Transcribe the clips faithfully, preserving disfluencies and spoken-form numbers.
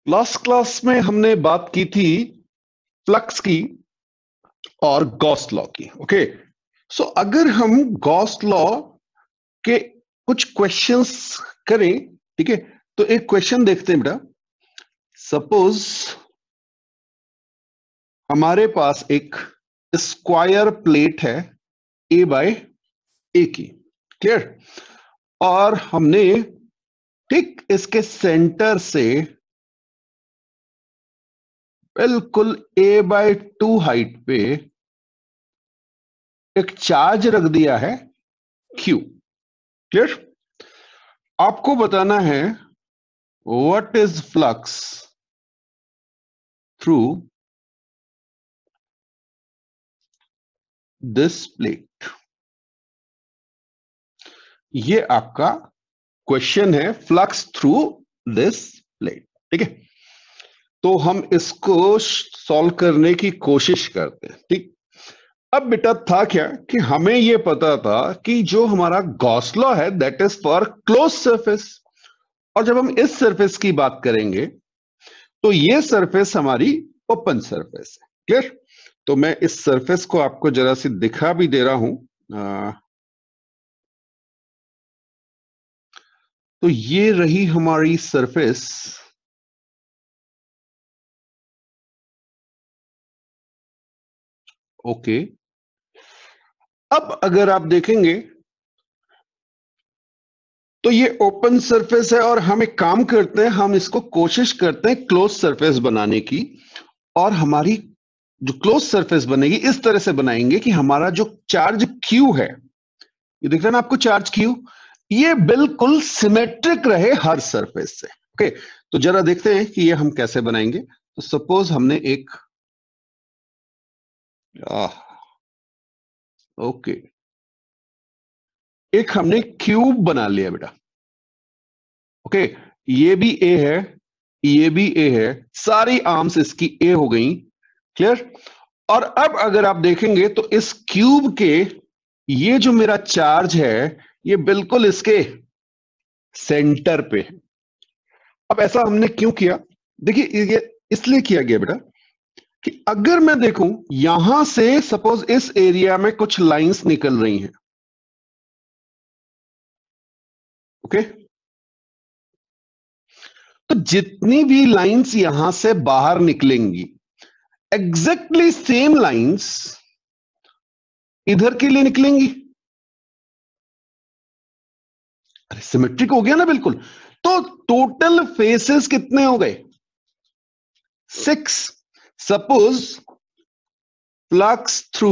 Last class में हमने बात की थी फ्लक्स की और गॉस लॉ की। ओके, सो अगर हम गॉस लॉ के कुछ क्वेश्चंस करें, ठीक है, तो एक क्वेश्चन देखते हैं बेटा। सपोज हमारे पास एक स्क्वायर प्लेट है ए बाय ए की, क्लियर, और हमने ठीक इसके सेंटर से बिल्कुल ए बाय टू हाइट पे एक चार्ज रख दिया है क्यू, क्लियर। आपको बताना है what is flux through this plate. ये आपका क्वेश्चन है, फ्लक्स थ्रू दिस प्लेट, ठीक है। तो हम इसको सॉल्व करने की कोशिश करते हैं, ठीक। अब बेटा था क्या कि हमें यह पता था कि जो हमारा गॉस लॉ है that is for close surface, और जब हम इस सरफेस की बात करेंगे तो ये सरफेस हमारी ओपन सरफेस है, क्लियर। तो मैं इस सरफेस को आपको जरा सी दिखा भी दे रहा हूं। आ, तो ये रही हमारी सरफेस, ओके। अब अगर आप देखेंगे तो ये ओपन सरफेस है और हम एक काम करते हैं, हम इसको कोशिश करते हैं क्लोज सरफेस बनाने की, और हमारी जो क्लोज सरफेस बनेगी इस तरह से बनाएंगे कि हमारा जो चार्ज क्यू है, ये दिख रहा है ना आपको चार्ज क्यू, ये बिल्कुल सिमेट्रिक रहे हर सरफेस से। ओके, तो जरा देखते हैं कि ये हम कैसे बनाएंगे। तो सपोज हमने एक आ, ओके एक हमने क्यूब बना लिया बेटा। ओके, ये भी ए है, ये भी ए है, सारी आर्म्स इसकी ए हो गई, क्लियर। और अब अगर आप देखेंगे तो इस क्यूब के ये जो मेरा चार्ज है ये बिल्कुल इसके सेंटर पे है। अब ऐसा हमने क्यों किया? देखिए ये इसलिए किया गया बेटा कि अगर मैं देखूं यहां से सपोज इस एरिया में कुछ लाइंस निकल रही हैं, ओके, तो जितनी भी लाइंस यहां से बाहर निकलेंगी एग्जैक्टली सेम लाइंस इधर के लिए निकलेंगी। अरे सिमेट्रिक हो गया ना बिल्कुल। तो टोटल फेसेस कितने हो गए? Six. Suppose flux through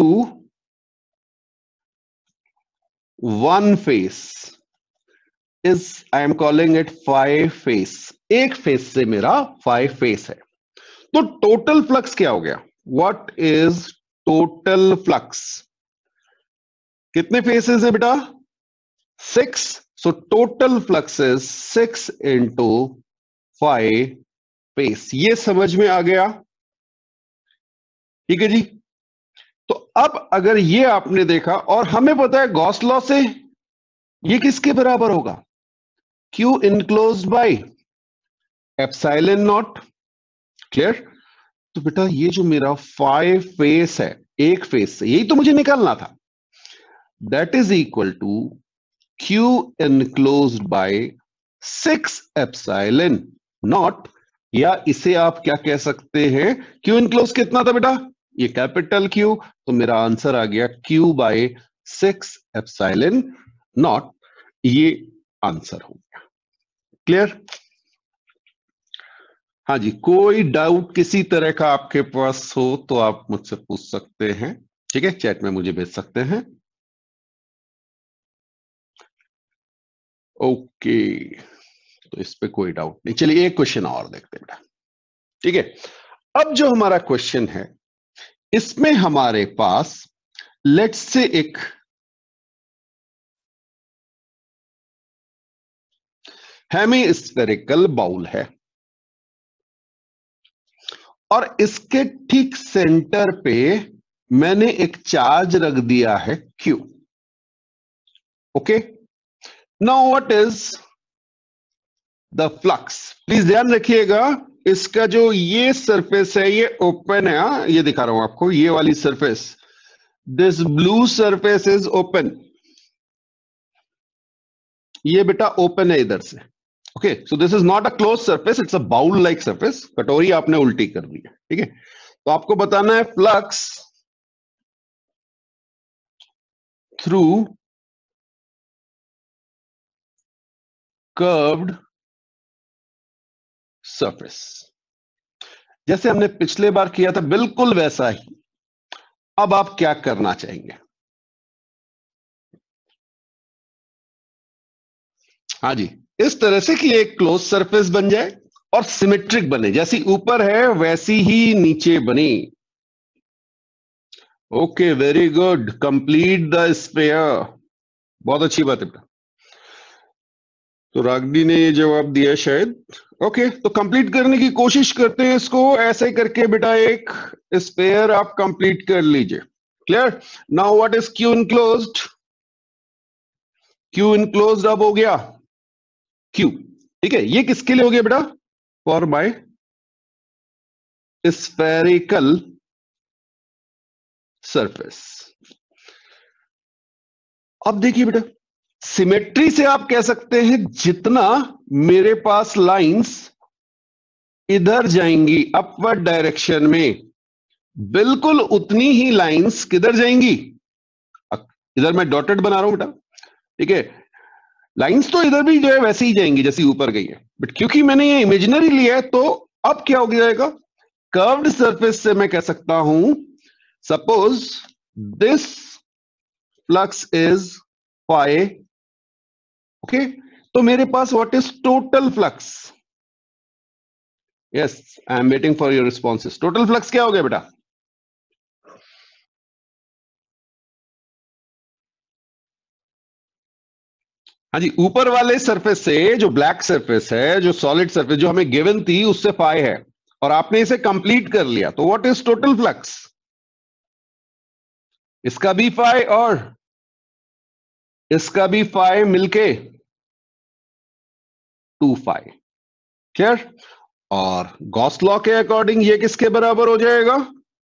one face is, I am calling it five face. एक फेस से मेरा फाइव फेस है, तो टोटल फ्लक्स क्या हो गया? What is total flux? कितने फेसेस है बेटा? Six. So total flux is six into five face. ये समझ में आ गया? ठीक है जी। तो अब अगर ये आपने देखा और हमें पता है गॉस लॉ से ये किसके बराबर होगा? Q enclose by epsilon not, clear. तो बेटा ये जो मेरा फाइव फेस है, एक फेस से, यही तो मुझे निकालना था, that is equal to Q enclose by six epsilon not, या इसे आप क्या कह सकते हैं, क्यू इनक्लोज कितना था बेटा? ये कैपिटल क्यू, तो मेरा आंसर आ गया Q by six epsilon not. ये आंसर हो गया, क्लियर। हाँ जी, कोई डाउट किसी तरह का आपके पास हो तो आप मुझसे पूछ सकते हैं, ठीक है, चैट में मुझे भेज सकते हैं। ओके, तो इस पे कोई डाउट नहीं। चलिए एक क्वेश्चन और देखते हैं बेटा, ठीक है। अब जो हमारा क्वेश्चन है इसमें हमारे पास लेट्स से एक हेमीस्फेरिकल बाउल है और इसके ठीक सेंटर पे मैंने एक चार्ज रख दिया है Q, okay. Now what is the flux? Please ध्यान रखिएगा, इसका जो ये सरफेस है ये ओपन है, हाँ ये दिखा रहा हूं आपको, ये वाली surface, this blue surface is open, ये बेटा ओपन है इधर से। Okay, so this is not a close surface, it's a bowl like surface. कटोरी आपने उल्टी कर दी है, ठीक है। तो आपको बताना है फ्लक्स थ्रू कर्व्ड सरफेस। जैसे हमने पिछले बार किया था बिल्कुल वैसा ही। अब आप क्या करना चाहेंगे? हाँ जी, इस तरह से कि एक क्लोज सरफेस बन जाए और सिमेट्रिक बने, जैसी ऊपर है वैसी ही नीचे बनी। Okay, very good, complete the sphere. बहुत अच्छी बात है बेटा। तो रागनी ने ये जवाब दिया शायद। ओके, तो कंप्लीट करने की कोशिश करते हैं इसको, ऐसे करके बेटा एक स्फीयर आप कंप्लीट कर लीजिए। Clear? Now what is Q enclosed? Q enclosed अब हो गया क्यू, ठीक है। ये किसके लिए हो गया बेटा? For my spherical surface. अब देखिए बेटा, सिमेट्री से आप कह सकते हैं जितना मेरे पास लाइंस इधर जाएंगी अपवर्ड डायरेक्शन में, बिल्कुल उतनी ही लाइंस किधर जाएंगी, इधर मैं डॉटेड बना रहा हूं बेटा, ठीक है। लाइंस तो इधर भी जो है वैसे ही जाएंगी जैसी ऊपर गई है, बट क्योंकि मैंने ये इमेजिनरी लिया है तो अब क्या हो जाएगा, कर्व्ड सरफेस से मैं कह सकता हूं suppose this flux is phi. Okay, तो मेरे पास what is total flux? Yes, I am waiting for your responses. Total flux क्या हो गया बेटा? हाँ जी, ऊपर वाले सरफेस से, जो ब्लैक सरफेस है, जो सॉलिड सरफेस जो हमें गिवन थी उससे फाई है, और आपने इसे कंप्लीट कर लिया, तो व्हाट इज टोटल फ्लक्स? इसका भी फाई और इसका भी फाई मिलके टू फाई। क्लियर? और गॉस लॉ के अकॉर्डिंग ये किसके बराबर हो जाएगा?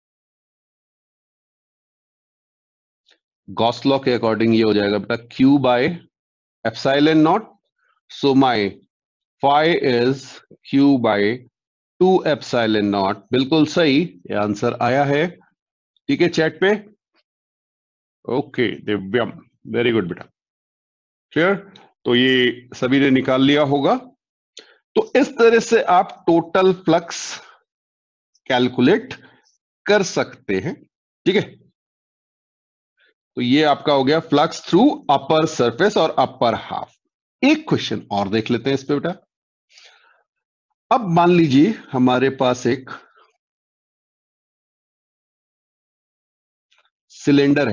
गॉस लॉ के अकॉर्डिंग ये हो जाएगा बेटा Q by epsilon not. So my phi is Q by two epsilon not. बिल्कुल सही, ये आंसर आया है, ठीक है, चैट पे। ओके दिव्यम, वेरी गुड बेटा। क्लियर? तो ये सभी ने निकाल लिया होगा। तो इस तरह से आप टोटल फ्लक्स कैलकुलेट कर सकते हैं, ठीक है। तो ये आपका हो गया फ्लक्स थ्रू अपर सरफेस और अपर हाफ। एक क्वेश्चन और देख लेते हैं इस पे बेटा। अब मान लीजिए हमारे पास एक सिलेंडर है,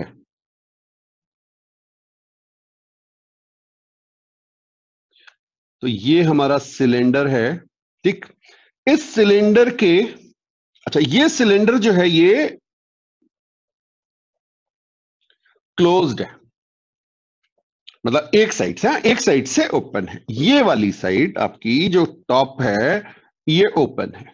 तो ये हमारा सिलेंडर है, ठीक। इस सिलेंडर के, अच्छा ये सिलेंडर जो है ये क्लोज्ड है, मतलब एक साइड से, हाँ, एक साइड से ओपन है। ये वाली साइड आपकी जो टॉप है ये ओपन है,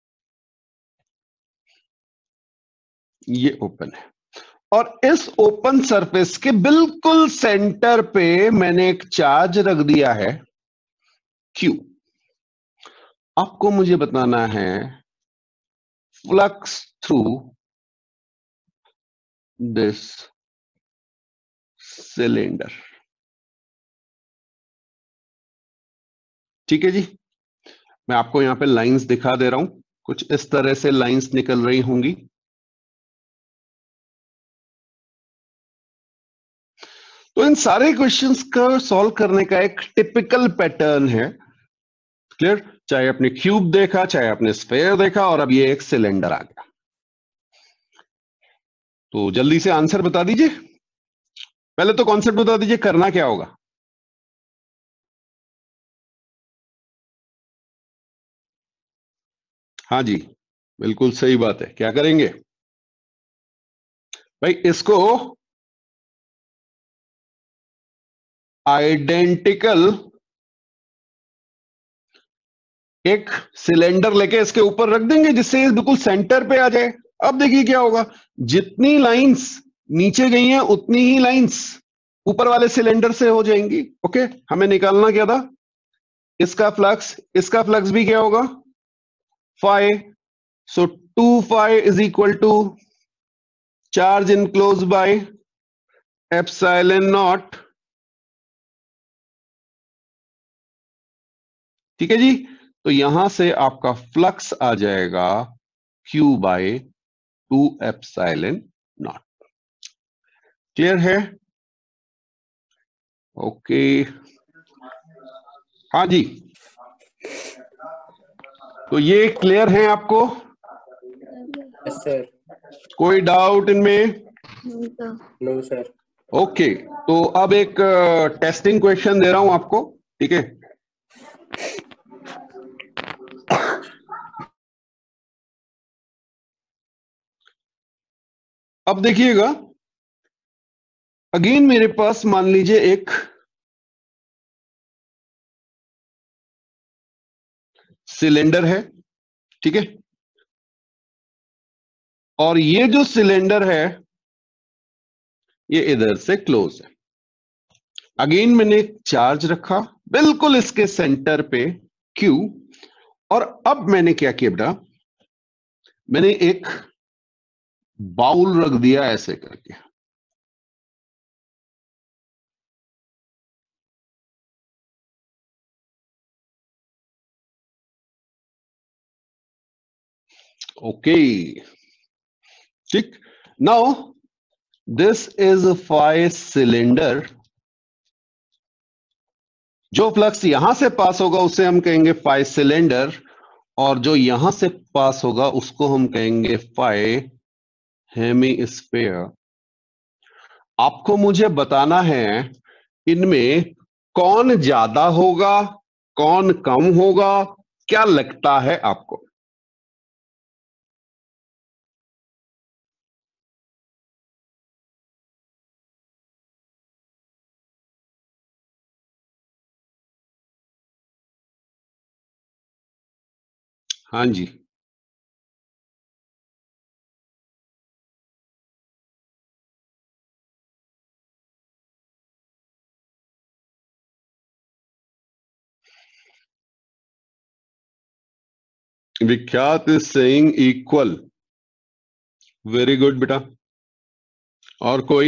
ये ओपन है। और इस ओपन सरफेस के बिल्कुल सेंटर पे मैंने एक चार्ज रख दिया है क्यू। आपको मुझे बताना है फ्लक्स थ्रू दिस सिलेंडर, ठीक है जी। मैं आपको यहां पे लाइंस दिखा दे रहा हूं, कुछ इस तरह से लाइंस निकल रही होंगी। तो इन सारे क्वेश्चंस का सॉल्व करने का एक टिपिकल पैटर्न है। क्लियर? चाहे आपने क्यूब देखा, चाहे आपने स्फेयर देखा, और अब ये एक सिलेंडर आ गया। तो जल्दी से आंसर बता दीजिए। पहले तो कॉन्सेप्ट बता दीजिए, करना क्या होगा। हाँ जी, बिल्कुल सही बात है। क्या करेंगे भाई? इसको आइडेंटिकल एक सिलेंडर लेके इसके ऊपर रख देंगे जिससे ये बिल्कुल सेंटर पे आ जाए। अब देखिए क्या होगा, जितनी लाइंस नीचे गई हैं उतनी ही लाइंस ऊपर वाले सिलेंडर से हो जाएंगी। ओके, हमें निकालना क्या था, इसका फ्लक्स, इसका फ्लक्स भी क्या होगा, phi. So two phi is equal to charge enclose by epsilon not. ठीक है जी, तो यहां से आपका फ्लक्स आ जाएगा Q by two epsilon not. Clear है? ओके, हाँ जी, तो ये क्लियर है आपको? Yes sir. कोई डाउट इनमें? No sir. ओके, तो अब एक टेस्टिंग क्वेश्चन दे रहा हूं आपको, ठीक है? अब देखिएगा, अगेन मेरे पास मान लीजिए एक सिलेंडर है, ठीक है? और ये जो सिलेंडर है ये इधर से क्लोज है। अगेन मैंने एक चार्ज रखा बिल्कुल इसके सेंटर पे Q, और अब मैंने क्या किया बेटा, मैंने एक बाउल रख दिया ऐसे करके। ओके, ठीक। Now this is five cylinder. जो फ्लक्स यहां से पास होगा उसे हम कहेंगे फाइव सिलेंडर, और जो यहां से पास होगा उसको हम कहेंगे फाइव हेमी स्फीयर। आपको मुझे बताना है इनमें कौन ज्यादा होगा, कौन कम होगा, क्या लगता है आपको? हाँ जी, Vikhyat is saying equal. Very good बेटा। और कोई?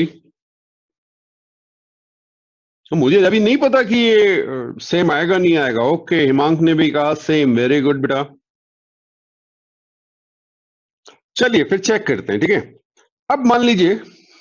तो मुझे अभी नहीं पता कि ये सेम आएगा नहीं आएगा। ओके, हिमांक ने भी कहा सेम। वेरी गुड बेटा। चलिए फिर चेक करते हैं, ठीक है? अब मान लीजिए,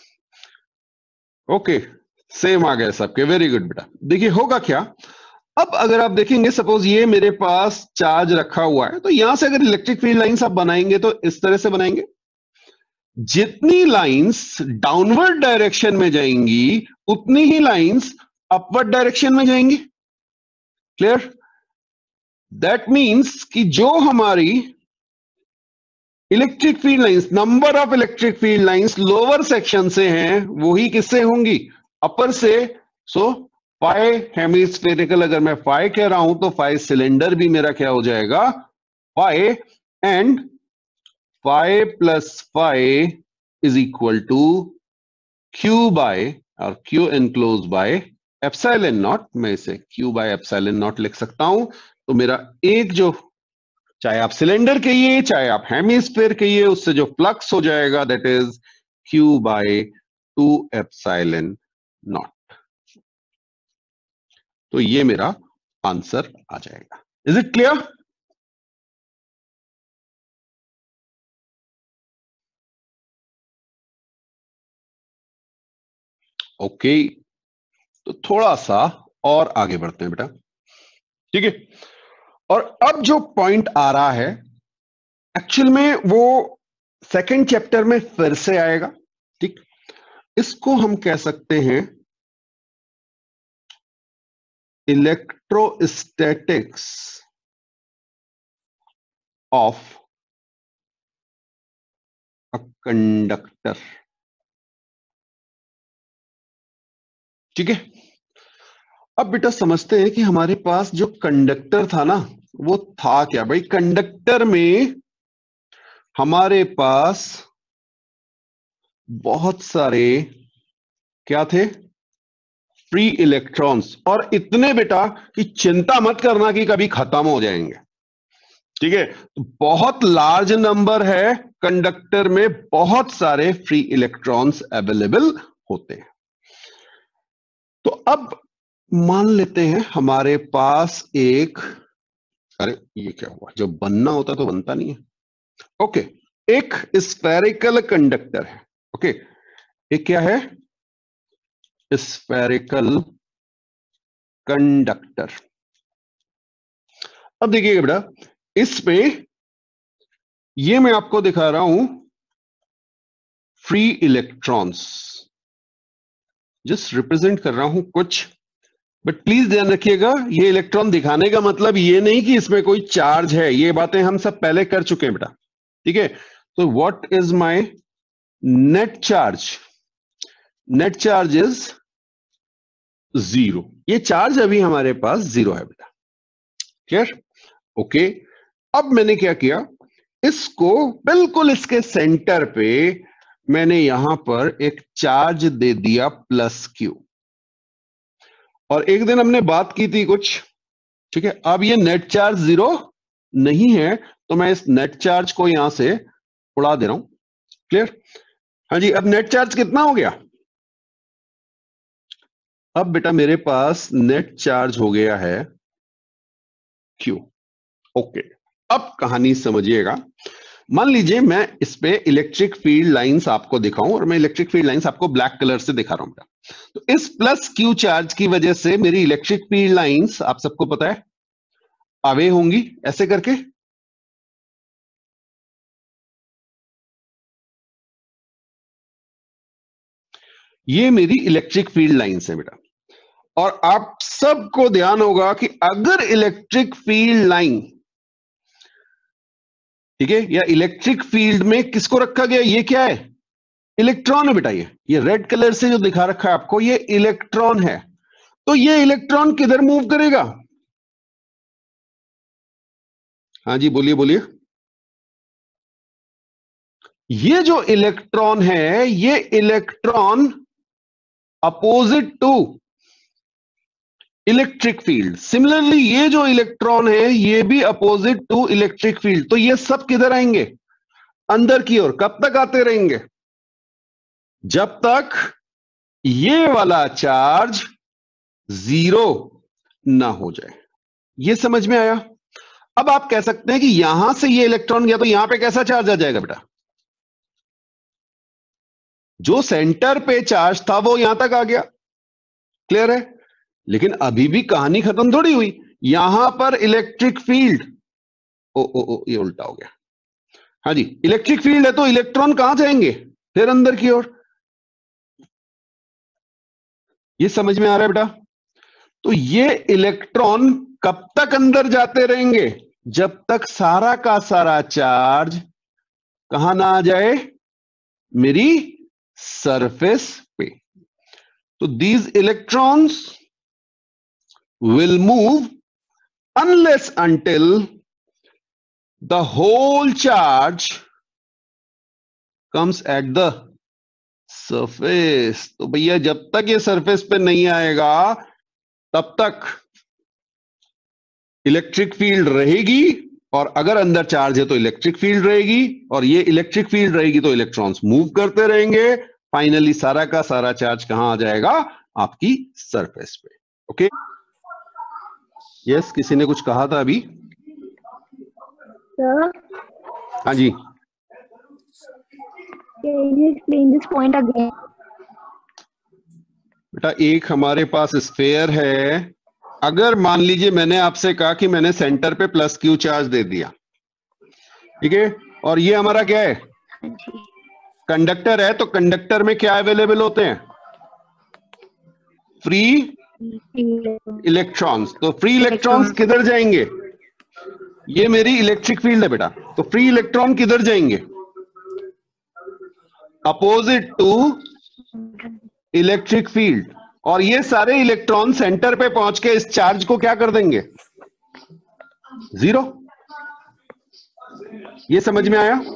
ओके, सेम आ गया सबके। वेरी गुड बेटा। देखिए होगा क्या, अब अगर आप देखेंगे सपोज ये मेरे पास चार्ज रखा हुआ है, तो यहां से अगर इलेक्ट्रिक फील्ड लाइंस आप बनाएंगे तो इस तरह से बनाएंगे। जितनी लाइंस डाउनवर्ड डायरेक्शन में जाएंगी उतनी ही लाइंस अपवर्ड डायरेक्शन में जाएंगी। क्लियर? दैट मींस कि जो हमारी electric field lines, number of electric field lines lower section से हैं वही किससे होंगी, अपर से। सो फाइव हेमिस्फेरिकल, अगर मैं फाइव कह रहा हूं तो फाइव सिलेंडर भी मेरा क्या हो जाएगा, five. And five plus five is equal to Q by, और Q enclose by epsilon not. मैं इसे क्यू बाय एप्सिलॉन नॉट लिख सकता हूं। तो मेरा एक जो, चाहे आप सिलेंडर कहिए चाहे आप हेमिस्फीयर कहिए, उससे जो फ्लक्स हो जाएगा that is Q by two epsilon not. तो ये मेरा आंसर आ जाएगा। Is it clear? ओके, तो थोड़ा सा और आगे बढ़ते हैं बेटा, ठीक है? और अब जो पॉइंट आ रहा है एक्चुअल में वो सेकंड चैप्टर में फिर से आएगा, ठीक? इसको हम कह सकते हैं इलेक्ट्रोस्टैटिक्स ऑफ अ कंडक्टर। ठीक है? अब बेटा समझते हैं कि हमारे पास जो कंडक्टर था ना, वो था क्या भाई, कंडक्टर में हमारे पास बहुत सारे क्या थे, फ्री इलेक्ट्रॉन्स, और इतने बेटा कि चिंता मत करना कि कभी खत्म हो जाएंगे। ठीक है, तो बहुत लार्ज नंबर है, कंडक्टर में बहुत सारे फ्री इलेक्ट्रॉन्स अवेलेबल होते हैं। तो अब मान लेते हैं हमारे पास एक, अरे ये क्या हुआ, जब बनना होता तो बनता नहीं है। ओके, एक स्फेरिकल कंडक्टर है। ओके, एक क्या है, स्फेरिकल कंडक्टर। अब देखिएगा बेटा, इसमें ये मैं आपको दिखा रहा हूं फ्री इलेक्ट्रॉन्स, जस्ट रिप्रेजेंट कर रहा हूं कुछ, बट प्लीज ध्यान रखिएगा, ये इलेक्ट्रॉन दिखाने का मतलब ये नहीं कि इसमें कोई चार्ज है, ये बातें हम सब पहले कर चुके हैं बेटा। ठीक है, तो what is my net charge, net charge is zero, ये चार्ज अभी हमारे पास जीरो है बेटा। क्लियर? ओके, अब मैंने क्या किया, इसको बिल्कुल इसके सेंटर पे मैंने यहां पर एक चार्ज दे दिया प्लस क्यू, और एक दिन हमने बात की थी कुछ। ठीक है, अब ये नेट चार्ज जीरो नहीं है, तो मैं इस नेट चार्ज को यहां से उड़ा दे रहा हूं। क्लियर? हाँ जी, अब नेट चार्ज कितना हो गया, अब बेटा मेरे पास नेट चार्ज हो गया है क्यू। ओके, अब कहानी समझिएगा। मान लीजिए मैं इस पे इलेक्ट्रिक फील्ड लाइंस आपको दिखाऊं, और मैं इलेक्ट्रिक फील्ड लाइंस आपको ब्लैक कलर से दिखा रहा हूं बेटा। तो इस प्लस क्यू चार्ज की वजह से मेरी इलेक्ट्रिक फील्ड लाइंस आप सबको पता है अवे होंगी, ऐसे करके। ये मेरी इलेक्ट्रिक फील्ड लाइंस है बेटा, और आप सबको ध्यान होगा कि अगर इलेक्ट्रिक फील्ड लाइन, ठीक है, या इलेक्ट्रिक फील्ड में किसको रखा गया, ये क्या है, इलेक्ट्रॉन है बेटा। ये ये रेड कलर से जो दिखा रखा है आपको, ये इलेक्ट्रॉन है। तो ये इलेक्ट्रॉन किधर मूव करेगा, हाँ जी बोलिए बोलिए। ये जो इलेक्ट्रॉन है, ये electron opposite to electric field, similarly ये जो इलेक्ट्रॉन है ये भी अपोजिट टू इलेक्ट्रिक फील्ड। तो ये सब किधर आएंगे, अंदर की ओर। कब तक आते रहेंगे, जब तक ये वाला चार्ज जीरो ना हो जाए। ये समझ में आया? अब आप कह सकते हैं कि यहां से ये इलेक्ट्रॉन गया तो यहां पे कैसा चार्ज आ जाएगा बेटा, जो सेंटर पे चार्ज था वो यहां तक आ गया। क्लियर है? लेकिन अभी भी कहानी खत्म थोड़ी हुई, यहां पर इलेक्ट्रिक फील्ड, ओ ओ ओ ये उल्टा हो गया। हाँ जी, इलेक्ट्रिक फील्ड है तो इलेक्ट्रॉन कहां जाएंगे, फिर अंदर की ओर। ये समझ में आ रहा है बेटा? तो ये इलेक्ट्रॉन कब तक अंदर जाते रहेंगे, जब तक सारा का सारा चार्ज कहां ना आ जाए, मेरी सरफेस पे। तो these electrons will move unless until the whole charge comes at the surface। तो भैया जब तक ये सरफेस पे नहीं आएगा तब तक इलेक्ट्रिक फील्ड रहेगी, और अगर अंदर चार्ज है तो इलेक्ट्रिक फील्ड रहेगी, और ये इलेक्ट्रिक फील्ड रहेगी तो इलेक्ट्रॉन्स मूव करते रहेंगे। फाइनली सारा का सारा चार्ज कहां आ जाएगा, आपकी सरफेस पे। ओके, यस, किसी ने कुछ कहा था अभी? Sir, हाँ जी, can you explain this point again? बेटा एक हमारे पास स्फेयर है, अगर मान लीजिए मैंने आपसे कहा कि मैंने सेंटर पे प्लस क्यू चार्ज दे दिया, ठीक है, और ये हमारा क्या है, कंडक्टर है, तो कंडक्टर में क्या अवेलेबल होते हैं, फ्री इलेक्ट्रॉन्स। तो फ्री इलेक्ट्रॉन्स किधर जाएंगे, ये मेरी इलेक्ट्रिक फील्ड है बेटा, तो फ्री इलेक्ट्रॉन किधर जाएंगे, अपोजिट टू इलेक्ट्रिक फील्ड, और ये सारे इलेक्ट्रॉन सेंटर पे पहुंच के इस चार्ज को क्या कर देंगे, जीरो। ये समझ में आया?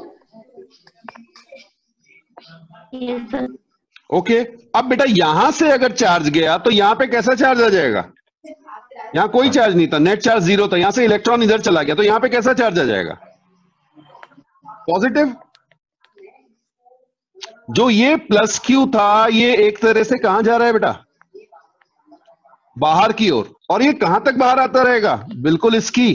Yes, sir. ओके। अब बेटा यहां से अगर चार्ज गया तो यहां पे कैसा चार्ज आ जाएगा? यहां कोई चार्ज नहीं था, नेट चार्ज जीरो था। यहां से इलेक्ट्रॉन इधर चला गया तो यहां पे कैसा चार्ज आ जाएगा? पॉजिटिव। जो ये प्लस क्यू था ये एक तरह से कहां जा रहा है बेटा? बाहर की ओर। और ये कहां तक बाहर आता रहेगा? बिल्कुल इसकी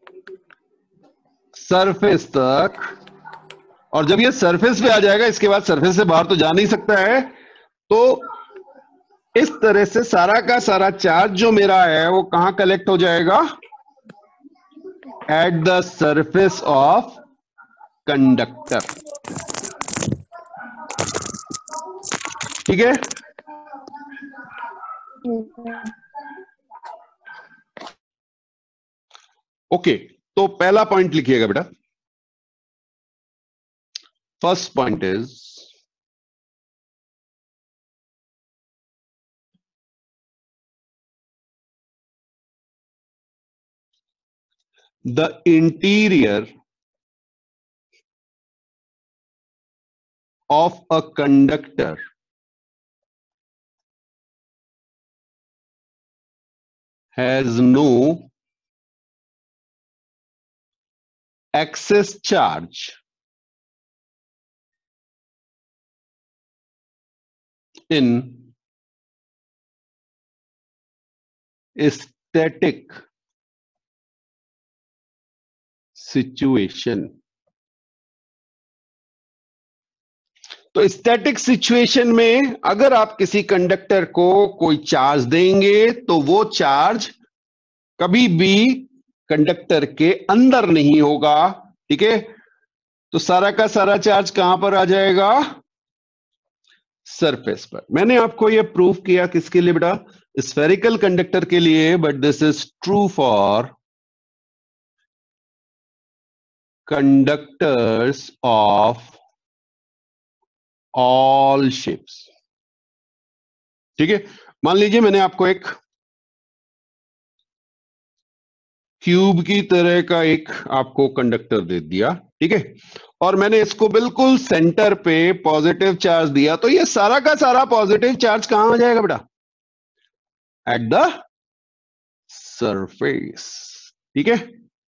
सरफेस तक। और जब ये सरफेस पे आ जाएगा, इसके बाद सरफेस से बाहर तो जा नहीं सकता है, तो इस तरह से सारा का सारा चार्ज जो मेरा है वो कहां कलेक्ट हो जाएगा? At the surface of conductor. ठीक है? Yes, sir. ओके, तो पहला पॉइंट लिखिएगा बेटा। First point is the interior of a conductor has no excess charge in static situation। तो स्टैटिक सिचुएशन में अगर आप किसी कंडक्टर को कोई चार्ज देंगे तो वो चार्ज कभी भी कंडक्टर के अंदर नहीं होगा। ठीक है? तो सारा का सारा चार्ज कहां पर आ जाएगा? सरफेस पर। मैंने आपको ये प्रूव किया किसके लिए बेटा? स्फेरिकल कंडक्टर के लिए, but this is true for conductors of all shapes. ठीक है? मान लीजिए मैंने आपको एक क्यूब की तरह का एक आपको कंडक्टर दे दिया। ठीक है? और मैंने इसको बिल्कुल सेंटर पे पॉजिटिव चार्ज दिया, तो ये सारा का सारा पॉजिटिव चार्ज कहां आ जाएगा बेटा? At the surface. ठीक है?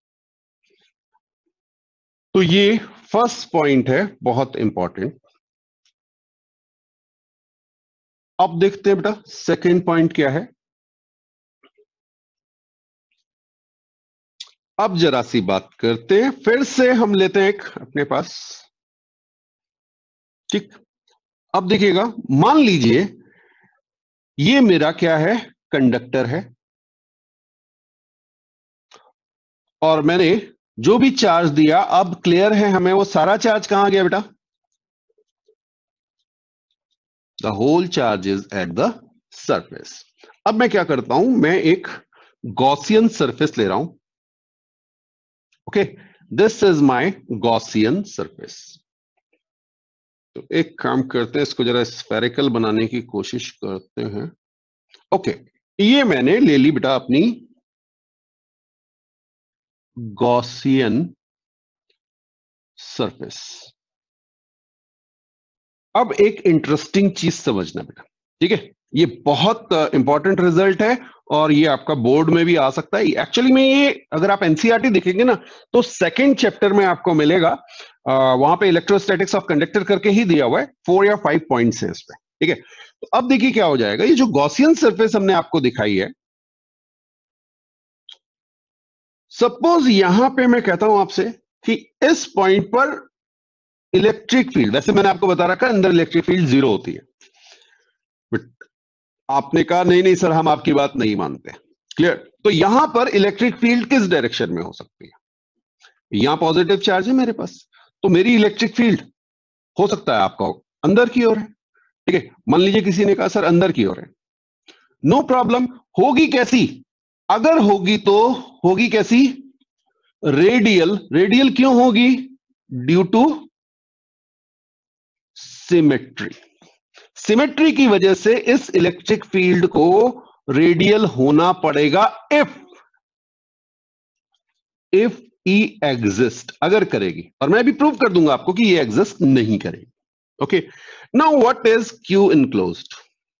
तो ये फर्स्ट पॉइंट है, बहुत इंपॉर्टेंट। अब देखते हैं बेटा सेकंड पॉइंट क्या है। अब जरा सी बात करते हैं, फिर से हम लेते हैं एक अपने पास। ठीक, अब देखिएगा, मान लीजिए ये मेरा क्या है? कंडक्टर है, और मैंने जो भी चार्ज दिया, अब क्लियर है हमें वो सारा चार्ज कहां गया बेटा? The whole charge is at the surface. अब मैं क्या करता हूं, मैं एक गॉसियन सरफेस ले रहा हूं। Okay, this is my Gaussian surface. तो एक काम करते हैं, इसको जरा स्फेरिकल बनाने की कोशिश करते हैं। ओके, ये मैंने ले ली बेटा अपनी गॉसियन सरफेस। अब एक इंटरेस्टिंग चीज समझना बेटा। ठीक है? ये बहुत इंपॉर्टेंट रिजल्ट है, और ये आपका बोर्ड में भी आ सकता है। एक्चुअली में ये अगर आप एनसीईआरटी देखेंगे ना, तो सेकंड चैप्टर में आपको मिलेगा, आ, वहां पे इलेक्ट्रोस्टैटिक्स ऑफ कंडक्टर करके ही दिया हुआ है। फोर या फाइव पॉइंट्स है इस पे। ठीक है? तो अब देखिए क्या हो जाएगा। ये जो गॉसियन सरफेस हमने आपको दिखाई है, सपोज यहां पे मैं कहता हूं आपसे कि इस पॉइंट पर इलेक्ट्रिक फील्ड, वैसे मैंने आपको बता रखा है अंदर इलेक्ट्रिक फील्ड जीरो होती है, बट आपने कहा नहीं नहीं सर हम आपकी बात नहीं मानते। क्लियर? तो यहां पर इलेक्ट्रिक फील्ड किस डायरेक्शन में हो सकती है? यहां पॉजिटिव चार्ज है मेरे पास, तो मेरी इलेक्ट्रिक फील्ड हो सकता है आपका अंदर की ओर है। ठीक है? मान लीजिए किसी ने कहा सर अंदर की ओर है, नो प्रॉब्लम। होगी कैसी? अगर होगी तो होगी कैसी? रेडियल। रेडियल क्यों होगी? Due to symmetry. सिमेट्री की वजह से इस इलेक्ट्रिक फील्ड को रेडियल होना पड़ेगा। इफ इफ ई एग्जिस्ट, अगर करेगी, और मैं भी प्रूव कर दूंगा आपको कि ये एग्जिस्ट नहीं करेगी। Okay, now what is Q enclosed?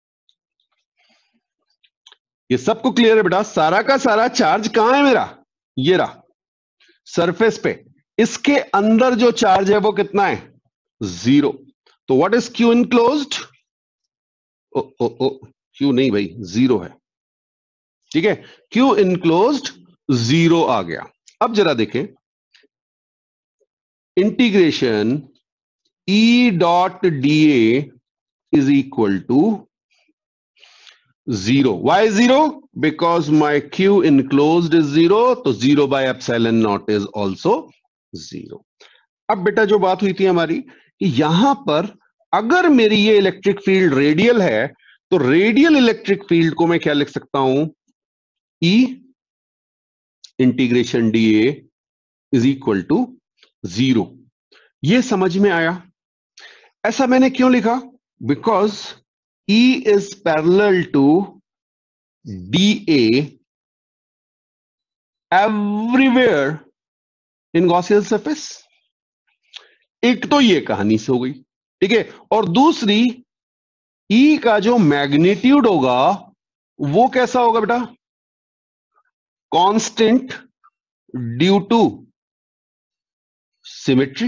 ये सबको क्लियर है बेटा? सारा का सारा चार्ज कहां है मेरा? ये रहा सरफेस पे। इसके अंदर जो चार्ज है वो कितना है? जीरो। तो व्हाट इज क्यू इनक्लोज्ड? ओ ओ ओ क्यू नहीं भाई, जीरो है। ठीक है, क्यू इनक्लोज्ड जीरो आ गया। अब जरा देखें, integration E dot D A is equal to zero. Why zero? Because my Q enclosed is zero, तो zero by epsilon naught is also zero. अब बेटा जो बात हुई थी हमारी कि यहां पर अगर मेरी ये इलेक्ट्रिक फील्ड रेडियल है, तो रेडियल इलेक्ट्रिक फील्ड को मैं क्या लिख सकता हूं? E integration D A is equal to zero. ये समझ में आया? ऐसा मैंने क्यों लिखा? Because E is parallel to D A everywhere in Gaussian surface. एक तो ये कहानी से हो गई, ठीक है, और दूसरी ई का जो मैग्नीट्यूड होगा वो कैसा होगा बेटा? Constant due to symmetry.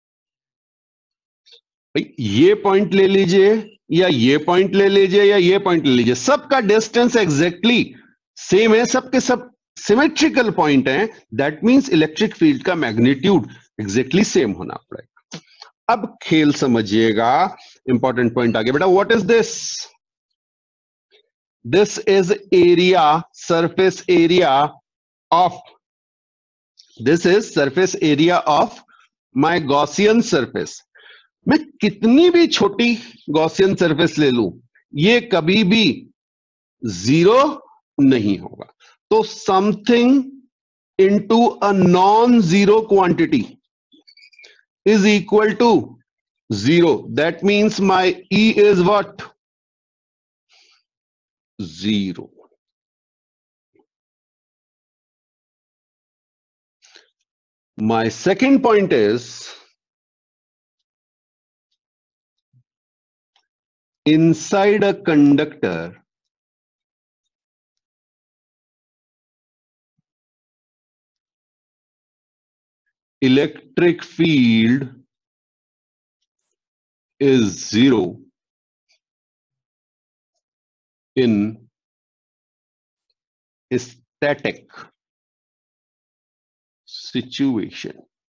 ये पॉइंट ले लीजिए या ये पॉइंट ले लीजिए या ये पॉइंट ले लीजिए, सबका डिस्टेंस एग्जैक्टली सेम है, सबके सब सिमेट्रिकल पॉइंट हैं। दैट मींस इलेक्ट्रिक फील्ड का मैग्नीट्यूड एग्जैक्टली सेम होना पड़ेगा। अब खेल समझिएगा, इंपॉर्टेंट पॉइंट आ गया बेटा। What is this? This is area, surface area of, this is surface area of my Gaussian surface. मैं कितनी भी छोटी गॉसियन सरफेस ले लूं, ये कभी भी जीरो नहीं होगा। तो something into a non zero quantity is equal to zero. That means my E is what? Zero. My second point is, inside a conductor, electric field is zero in static situation.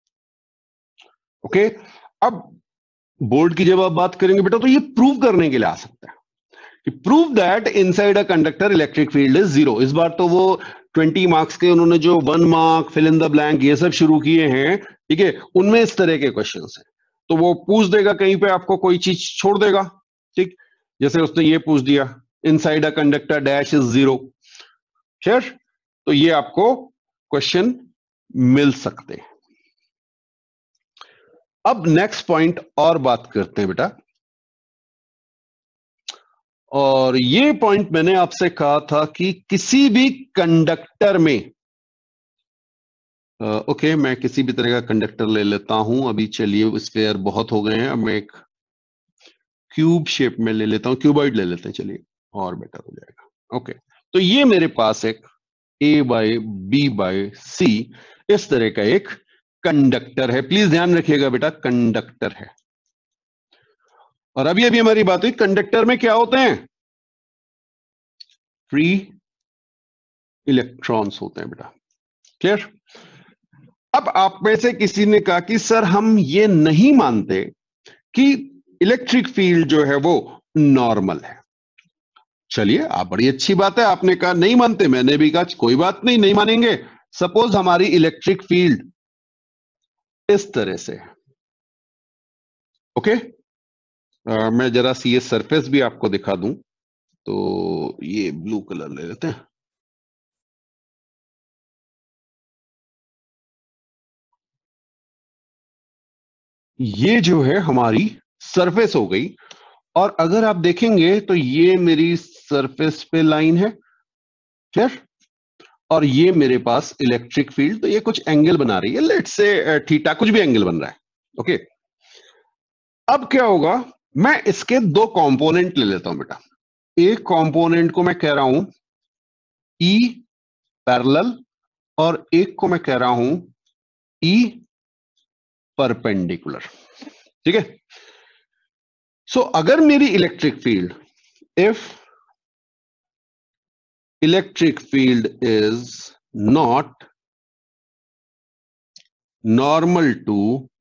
ओके, अब board की जब आप बात करेंगे बेटा, तो ये प्रूव करने के लिए आ सकता है कि prove that inside a conductor electric field is zero. इस बार तो वो ट्वेंटी मार्क्स के उन्होंने जो one mark fill in the blank ये सब शुरू किए हैं, ठीक है, उनमें इस तरह के क्वेश्चंस हैं। तो वो पूछ देगा कहीं पे, आपको कोई चीज छोड़ देगा, ठीक, जैसे उसने ये पूछ दिया inside a conductor dash is zero. Share, तो ये आपको क्वेश्चन मिल सकते हैं। अब नेक्स्ट पॉइंट और बात करते हैं बेटा, और ये पॉइंट मैंने आपसे कहा था कि किसी भी कंडक्टर में, ओके uh, okay, मैं किसी भी तरह का कंडक्टर ले लेता हूं अभी। चलिए, स्फेयर बहुत हो गए हैं, अब मैं एक क्यूब शेप में ले लेता हूं, क्यूबॉइड ले लेते हैं, चलिए और बेटर हो जाएगा। ओके okay, तो ये मेरे पास एक A by B by C इस तरह का एक कंडक्टर है। प्लीज ध्यान रखिएगा बेटा, कंडक्टर है। और अभी अभी हमारी बात हुई कंडक्टर में क्या होते हैं? फ्री इलेक्ट्रॉन्स होते हैं बेटा। क्लियर? अब आप में से किसी ने कहा कि सर हम ये नहीं मानते कि इलेक्ट्रिक फील्ड जो है वो नॉर्मल है। चलिए, आप, बड़ी अच्छी बात है, आपने कहा नहीं मानते, मैंने भी कहा कोई बात नहीं, नहीं मानेंगे। सपोज हमारी इलेक्ट्रिक फील्ड इस तरह से, ओके, आ, मैं जरा सी ये सरफेस भी आपको दिखा दूं, तो ये ब्लू कलर ले लेते हैं। ये जो है हमारी सरफेस हो गई, और अगर आप देखेंगे तो ये मेरी सरफेस पे लाइन है। क्लियर? और ये मेरे पास इलेक्ट्रिक फील्ड, तो ये कुछ एंगल बना रही है, लेट्स से थीटा, कुछ भी एंगल बन रहा है। ओके, अब क्या होगा, मैं इसके दो कंपोनेंट ले लेता हूं बेटा। एक कंपोनेंट को मैं कह रहा हूं ई पैरेलल और एक को मैं कह रहा हूं ई परपेंडिकुलर। ठीक है, सो अगर मेरी electric field, if electric field is not normal to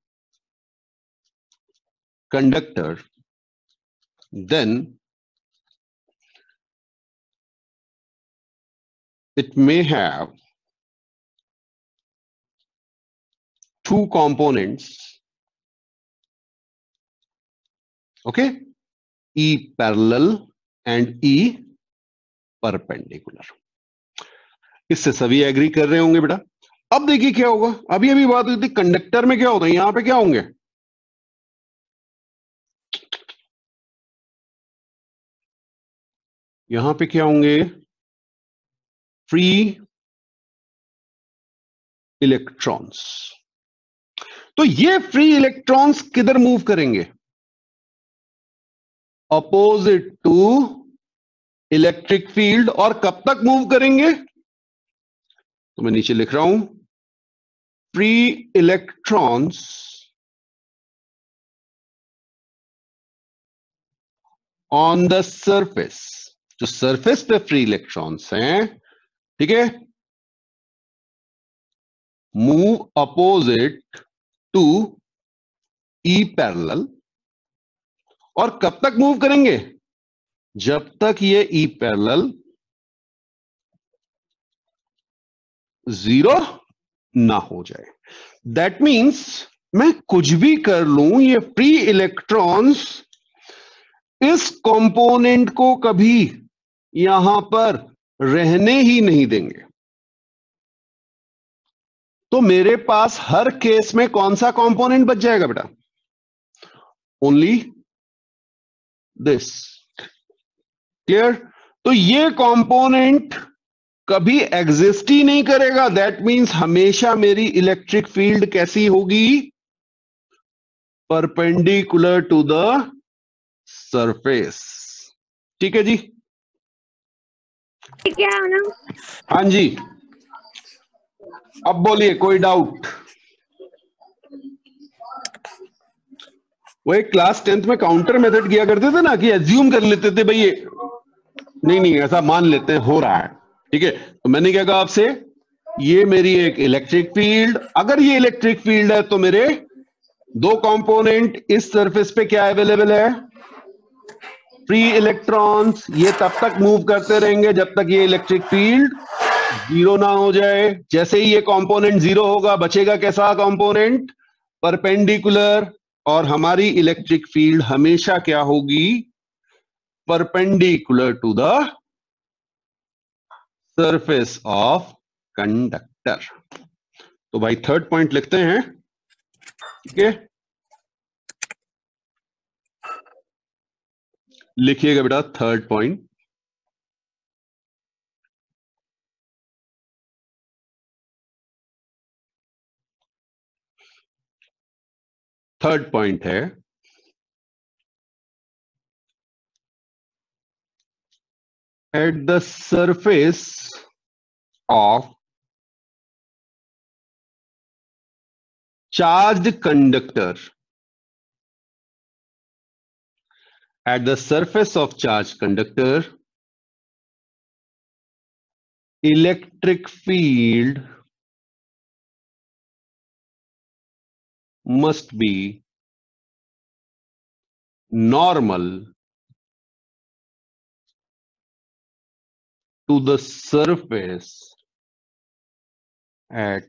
conductor, then it may have two components, okay, E parallel and E perpendicular. इससे सभी एग्री कर रहे होंगे बेटा। अब देखिए क्या होगा, अभी अभी बात हुई थी कंडक्टर में क्या होता है, यहां पे क्या होंगे, यहां पे क्या होंगे, फ्री इलेक्ट्रॉन्स। तो ये फ्री इलेक्ट्रॉन्स किधर मूव करेंगे, अपोजिट टू इलेक्ट्रिक फील्ड, और कब तक मूव करेंगे, तो मैं नीचे लिख रहा हूं, free electrons on the surface, जो सरफेस पे फ्री इलेक्ट्रॉन्स हैं, ठीक है, move opposite to E parallel, और कब तक मूव करेंगे, जब तक ये ई पैरेलल जीरो ना हो जाए। दैट मीन्स मैं कुछ भी कर लूं, ये फ्री इलेक्ट्रॉन्स इस कंपोनेंट को कभी यहां पर रहने ही नहीं देंगे। तो मेरे पास हर केस में कौन सा कंपोनेंट बच जाएगा बेटा, ओनली दिस। क्लियर, तो ये कंपोनेंट कभी एग्जिस्ट ही नहीं करेगा। दैट मीन्स हमेशा मेरी इलेक्ट्रिक फील्ड कैसी होगी, परपेंडिकुलर टू द सरफेस। ठीक है जी, ठीक है ना? हाँ जी, अब बोलिए कोई डाउट। वो एक क्लास टेंथ में काउंटर मेथड किया करते थे ना, कि एज्यूम कर लेते थे भाई ये नहीं नहीं ऐसा मान लेते हैं हो रहा है। ठीक है, तो मैंने क्या कहा आपसे, ये मेरी एक इलेक्ट्रिक फील्ड, अगर ये इलेक्ट्रिक फील्ड है तो मेरे दो कंपोनेंट इस सरफेस पे क्या अवेलेबल है, फ्री इलेक्ट्रॉन्स। ये तब तक मूव करते रहेंगे जब तक ये इलेक्ट्रिक फील्ड जीरो ना हो जाए। जैसे ही ये कंपोनेंट जीरो होगा, बचेगा कैसा कंपोनेंट, परपेंडिकुलर, और हमारी इलेक्ट्रिक फील्ड हमेशा क्या होगी, perpendicular to the surface of conductor. तो भाई थर्ड पॉइंट लिखते हैं। ठीक है, लिखिएगा बेटा थर्ड पॉइंट, थर्ड पॉइंट है at the surface of charged conductor, at the surface of charged conductor, electric field must be normal to the surface at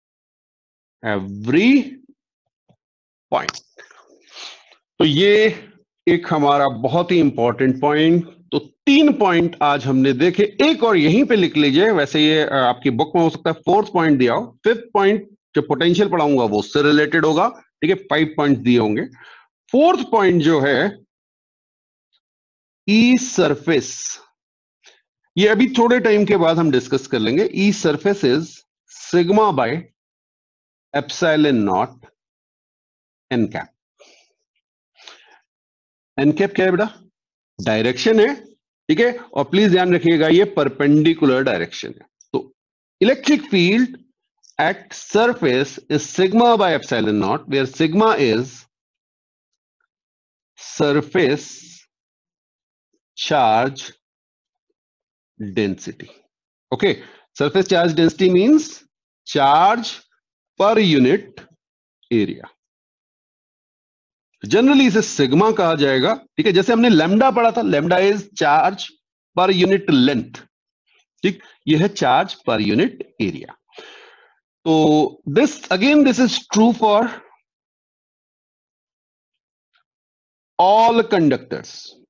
every point। तो ये एक हमारा बहुत ही इंपॉर्टेंट पॉइंट। तो तीन पॉइंट आज हमने देखे, एक और यहीं पे लिख लीजिए, वैसे ये आपकी बुक में हो सकता है फोर्थ पॉइंट दिया हो, फिफ्थ पॉइंट जो पोटेंशियल पढ़ाऊंगा वो उससे रिलेटेड होगा। ठीक है, फाइव पॉइंट दिए होंगे। फोर्थ पॉइंट जो है, ई सरफेस ये अभी थोड़े टाइम के बाद हम डिस्कस कर लेंगे। E surface is sigma by epsilon naught N cap. N cap क्या है बेटा? डायरेक्शन है, ठीक है। और प्लीज ध्यान रखिएगा ये परपेंडिकुलर डायरेक्शन है। तो electric field at surface is sigma by epsilon naught, where sigma is surface charge density. Okay, surface charge density means charge per unit area. Generally इसे सिग्मा कहा जाएगा, ठीक है। जैसे हमने लैम्डा पढ़ा था, lambda is charge per unit length, ठीक। यह है चार्ज पर यूनिट एरिया। तो this again this is true for all conductors,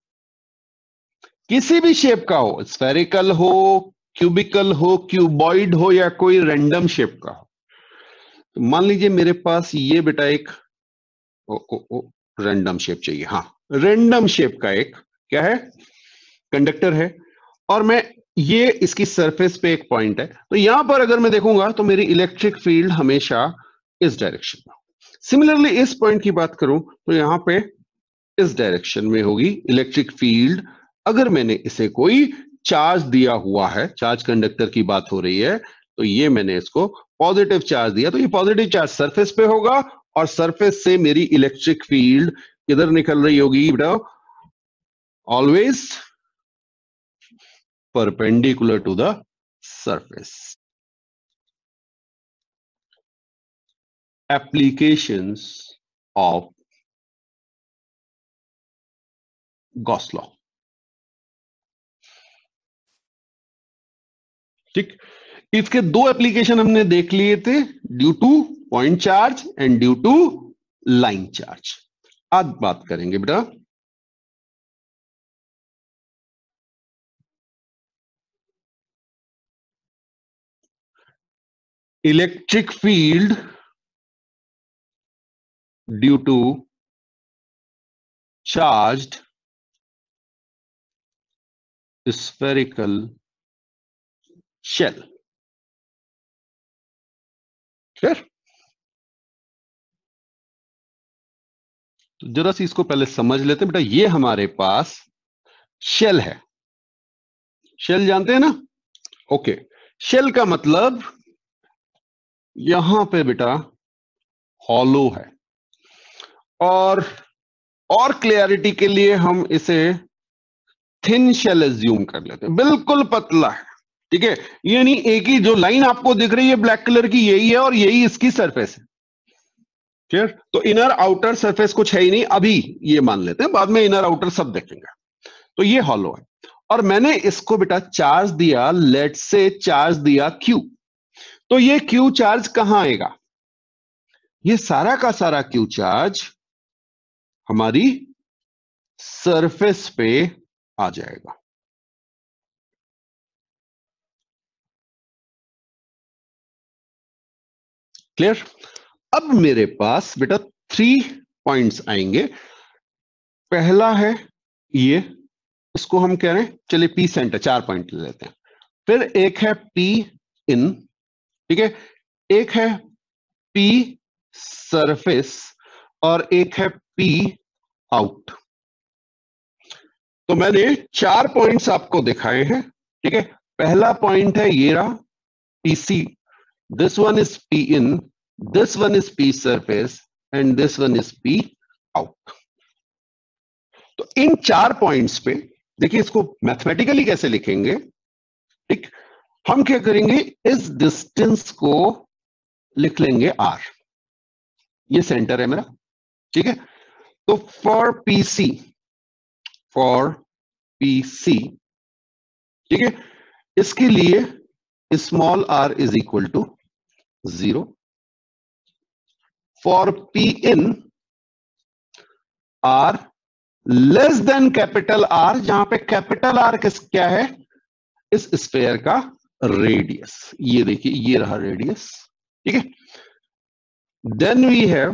किसी भी शेप का हो, स्फेरिकल हो, क्यूबिकल हो, क्यूबॉइड हो, या कोई रैंडम शेप का हो। तो मान लीजिए मेरे पास ये बेटा एक ओ, ओ, ओ, रैंडम शेप चाहिए, हाँ, रैंडम शेप का एक क्या है, कंडक्टर है, और मैं ये इसकी सरफेस पे एक पॉइंट है। तो यहां पर अगर मैं देखूंगा तो मेरी इलेक्ट्रिक फील्ड हमेशा इस डायरेक्शन में। सिमिलरली इस पॉइंट की बात करूं तो यहां पे इस डायरेक्शन में होगी इलेक्ट्रिक फील्ड। अगर मैंने इसे कोई चार्ज दिया हुआ है, चार्ज कंडक्टर की बात हो रही है, तो ये मैंने इसको पॉजिटिव चार्ज दिया, तो ये पॉजिटिव चार्ज सरफेस पे होगा, और सरफेस से मेरी इलेक्ट्रिक फील्ड किधर निकल रही होगी बेटा? Always perpendicular to the surface. Applications of Gauss law. ठीक, इसके दो एप्लीकेशन हमने देख लिए थे, due to point charge and due to line charge. आज बात करेंगे बेटा electric field due to charged spherical shell। Clear? तो जरा सी इसको पहले समझ लेते हैं बेटा। ये हमारे पास शेल है, शेल जानते हैं ना? ओके, शेल का मतलब यहां पे बेटा हॉलो है, और और क्लियरिटी के लिए हम इसे थिन शेल एज्यूम कर लेते हैं, बिल्कुल पतला है, ठीक है। ये नहीं एक ही जो लाइन आपको दिख रही है ब्लैक कलर की, यही है और यही इसकी सरफेस है, ठीक। तो इनर आउटर सरफेस कुछ है ही नहीं अभी, ये मान लेते हैं, बाद में इनर आउटर सब देखेंगे। तो ये हॉलो है, और मैंने इसको बेटा चार्ज दिया, लेट से चार्ज दिया क्यू। तो ये क्यू चार्ज कहां आएगा? ये सारा का सारा क्यू चार्ज हमारी सरफेस पे आ जाएगा। क्लियर? अब मेरे पास बेटा थ्री पॉइंट्स आएंगे। पहला है ये, इसको हम कह रहे हैं, चलिए पी सेंटर, चार पॉइंट ले लेते हैं। फिर एक है पी इन, ठीक है, एक है पी सरफेस, और एक है पी आउट। तो मैंने चार पॉइंट्स आपको दिखाए हैं, ठीक है। पहला पॉइंट है ये रहा, PC, this one is P in, this one is P surface, and this one is P out. तो इन चार पॉइंट्स पे देखिए, इसको मैथमेटिकली कैसे लिखेंगे, ठीक। हम क्या करेंगे, इस डिस्टेंस को लिख लेंगे आर, ये सेंटर है मेरा, ठीक है। तो फॉर पीसी, फॉर पीसी, ठीक है, इसके लिए small R is equal to zero. For P in, R less than capital R, जहां पे कैपिटल आर किस क्या है, इस स्फेयर का रेडियस। ये देखिए, ये रहा रेडियस, ठीक है। Then we have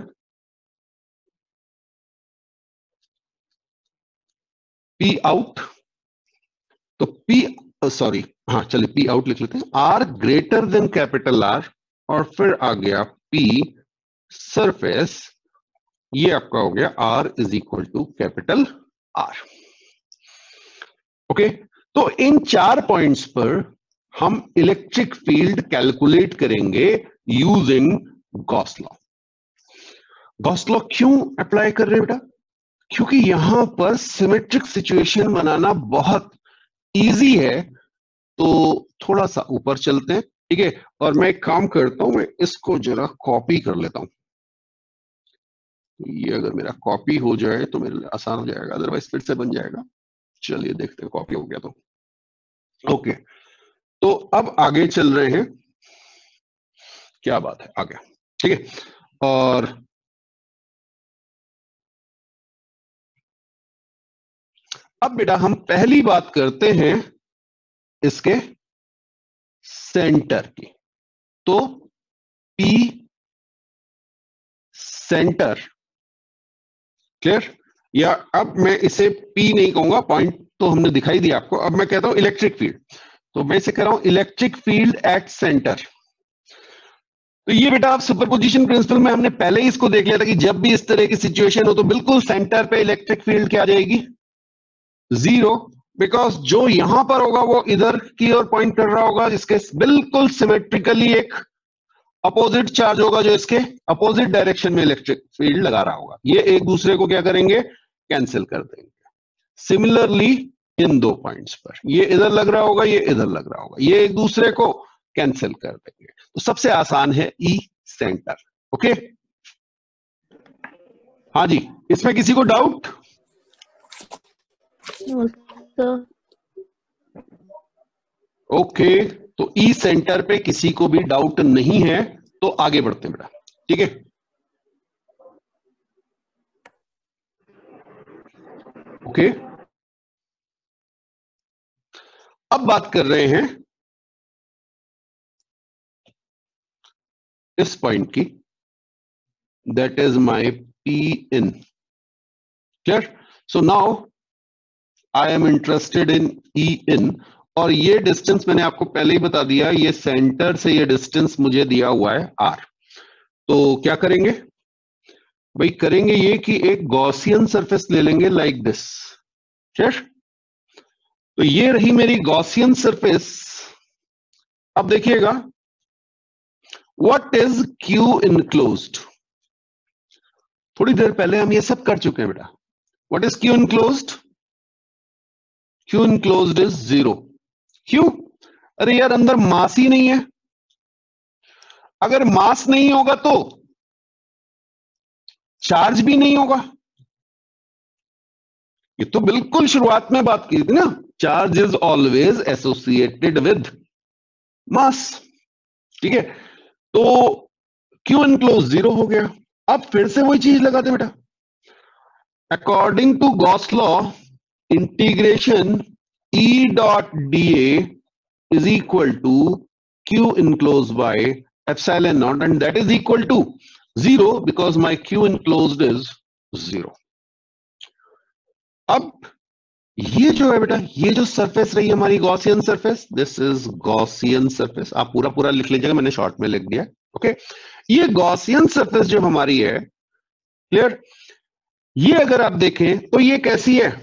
P out. तो पी सॉरी हाँ चलिए पी आउट लिख लेते हैं, R greater than capital R और फिर आ गया पी सरफेस, ये आपका हो गया R is equal to capital R. Okay, तो इन चार पॉइंट्स पर हम इलेक्ट्रिक फील्ड कैलकुलेट करेंगे using Gauss law. Gauss law क्यों अप्लाई कर रहे हैं बेटा? क्योंकि यहां पर सिमेट्रिक सिचुएशन बनाना बहुत इजी है। तो थोड़ा सा ऊपर चलते हैं, ठीक है, और मैं एक काम करता हूं, मैं इसको जरा कॉपी कर लेता हूं। ये अगर मेरा कॉपी हो जाए तो मेरे लिए आसान हो जाएगा, अदरवाइज फिर से बन जाएगा। चलिए देखते हैं, कॉपी हो गया तो ओके। तो अब आगे चल रहे हैं, क्या बात है, आ गया, ठीक है। और अब बेटा हम पहली बात करते हैं इसके सेंटर की। तो P सेंटर, क्लियर? या अब मैं इसे P नहीं कहूंगा, पॉइंट तो हमने दिखाई दिया आपको। अब मैं कहता हूं इलेक्ट्रिक फील्ड, तो मैं इसे कह रहा हूं इलेक्ट्रिक फील्ड एट सेंटर। तो ये बेटा आप सुपरपोजिशन प्रिंसिपल में हमने पहले ही इसको देख लिया था कि जब भी इस तरह की सिचुएशन हो तो बिल्कुल सेंटर पे इलेक्ट्रिक फील्ड क्या आ जाएगी, जीरो, बिकॉज जो यहां पर होगा वो इधर की ओर पॉइंट कर रहा होगा, जिसके बिल्कुल सिमेट्रिकली एक अपोजिट चार्ज होगा जो इसके अपोजिट डायरेक्शन में इलेक्ट्रिक फील्ड लगा रहा होगा। ये एक दूसरे को क्या करेंगे, कैंसिल कर देंगे। सिमिलरली इन दो पॉइंट्स पर ये इधर लग रहा होगा, ये इधर लग रहा होगा, ये एक दूसरे को कैंसिल कर देंगे। तो सबसे आसान है ई सेंटर। ओके, हाँ जी, इसमें किसी को डाउट? ओके, तो ई सेंटर पे किसी को भी डाउट नहीं है, तो आगे बढ़ते हैं बेटा, ठीक है। ओके, अब बात कर रहे हैं इस पॉइंट की, that is my P in, clear? So now I am interested in E in, और ये डिस्टेंस मैंने आपको पहले ही बता दिया, ये सेंटर से ये डिस्टेंस मुझे दिया हुआ है आर। तो क्या करेंगे भाई, करेंगे ये कि एक गॉसियन सरफेस ले लेंगे लाइक दिस, ठीक? तो ये रही मेरी गॉसियन सरफेस। अब देखिएगा, व्हाट इज क्यू इनक्लोज्ड? थोड़ी देर पहले हम ये सब कर चुके हैं बेटा। What is Q enclosed? Q enclosed is zero. क्यों? अरे यार अंदर मास ही नहीं है। अगर मास नहीं होगा तो चार्ज भी नहीं होगा। ये तो बिल्कुल शुरुआत में बात की थी ना, charge is always associated with mass, ठीक है। तो क्यू इनक्लोज जीरो हो गया। अब फिर से वही चीज लगाते बेटा, according to Gauss law integration E dot D A is equal to q enclosed by epsilon naught, and that is equal to zero because my q enclosed is zero. अब ये जो है बेटा, ये जो सरफेस रही हमारी Gaussian surface, this is Gaussian surface. आप पूरा पूरा लिख लीजिएगा, मैंने शॉर्ट में लिख दिया, ओके। ये गॉसियन सरफेस जो हमारी है, क्लियर? ये अगर आप देखें तो ये कैसी है,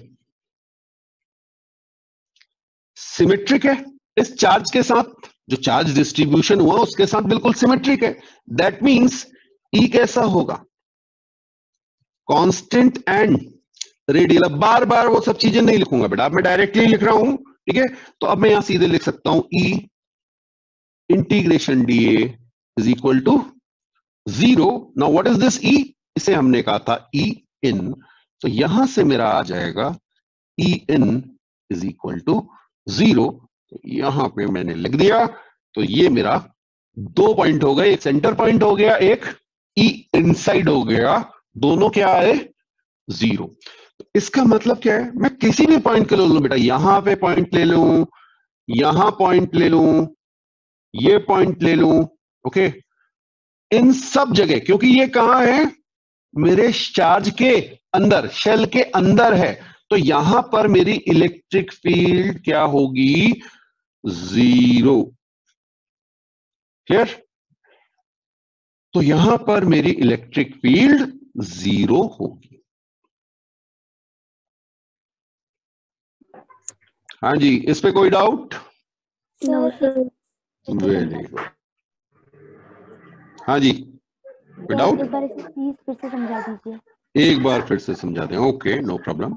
सिमेट्रिक है। इस चार्ज के साथ, जो चार्ज डिस्ट्रीब्यूशन हुआ उसके साथ बिल्कुल सिमेट्रिक है। दैट मींस ई कैसा होगा, कांस्टेंट एंड रेडियल। अब बार बार वो सब चीजें नहीं लिखूंगा बेटा, अब मैं डायरेक्टली लिख रहा हूं, ठीक है। तो अब मैं यहां सीधे लिख सकता हूं E integration D A is equal to zero. Now what is this E? इसे हमने कहा था ई इन, तो यहां से मेरा आ जाएगा E in is equal to zero. यहां पे मैंने लिख दिया। तो ये मेरा दो पॉइंट हो गए, एक सेंटर पॉइंट हो गया, एक ई इनसाइड हो गया, दोनों क्या आए, जीरो। तो इसका मतलब क्या है, मैं किसी भी पॉइंट के ले लूं बेटा, यहां पे पॉइंट ले लूं, यहां पॉइंट ले लूं, ये पॉइंट ले लूं, ओके, इन सब जगह, क्योंकि ये कहां है, मेरे चार्ज के अंदर, शेल के अंदर है, तो यहां पर मेरी इलेक्ट्रिक फील्ड क्या होगी, जीरो। क्लियर? तो यहां पर मेरी इलेक्ट्रिक फील्ड जीरो होगी। हाँ जी, इस पे कोई doubt? No sir. Very good. हाँ जी, कोई डाउट? एक बार इसे प्लीज फिर से समझा दीजिए। एक बार फिर से समझा दें। Okay, no problem.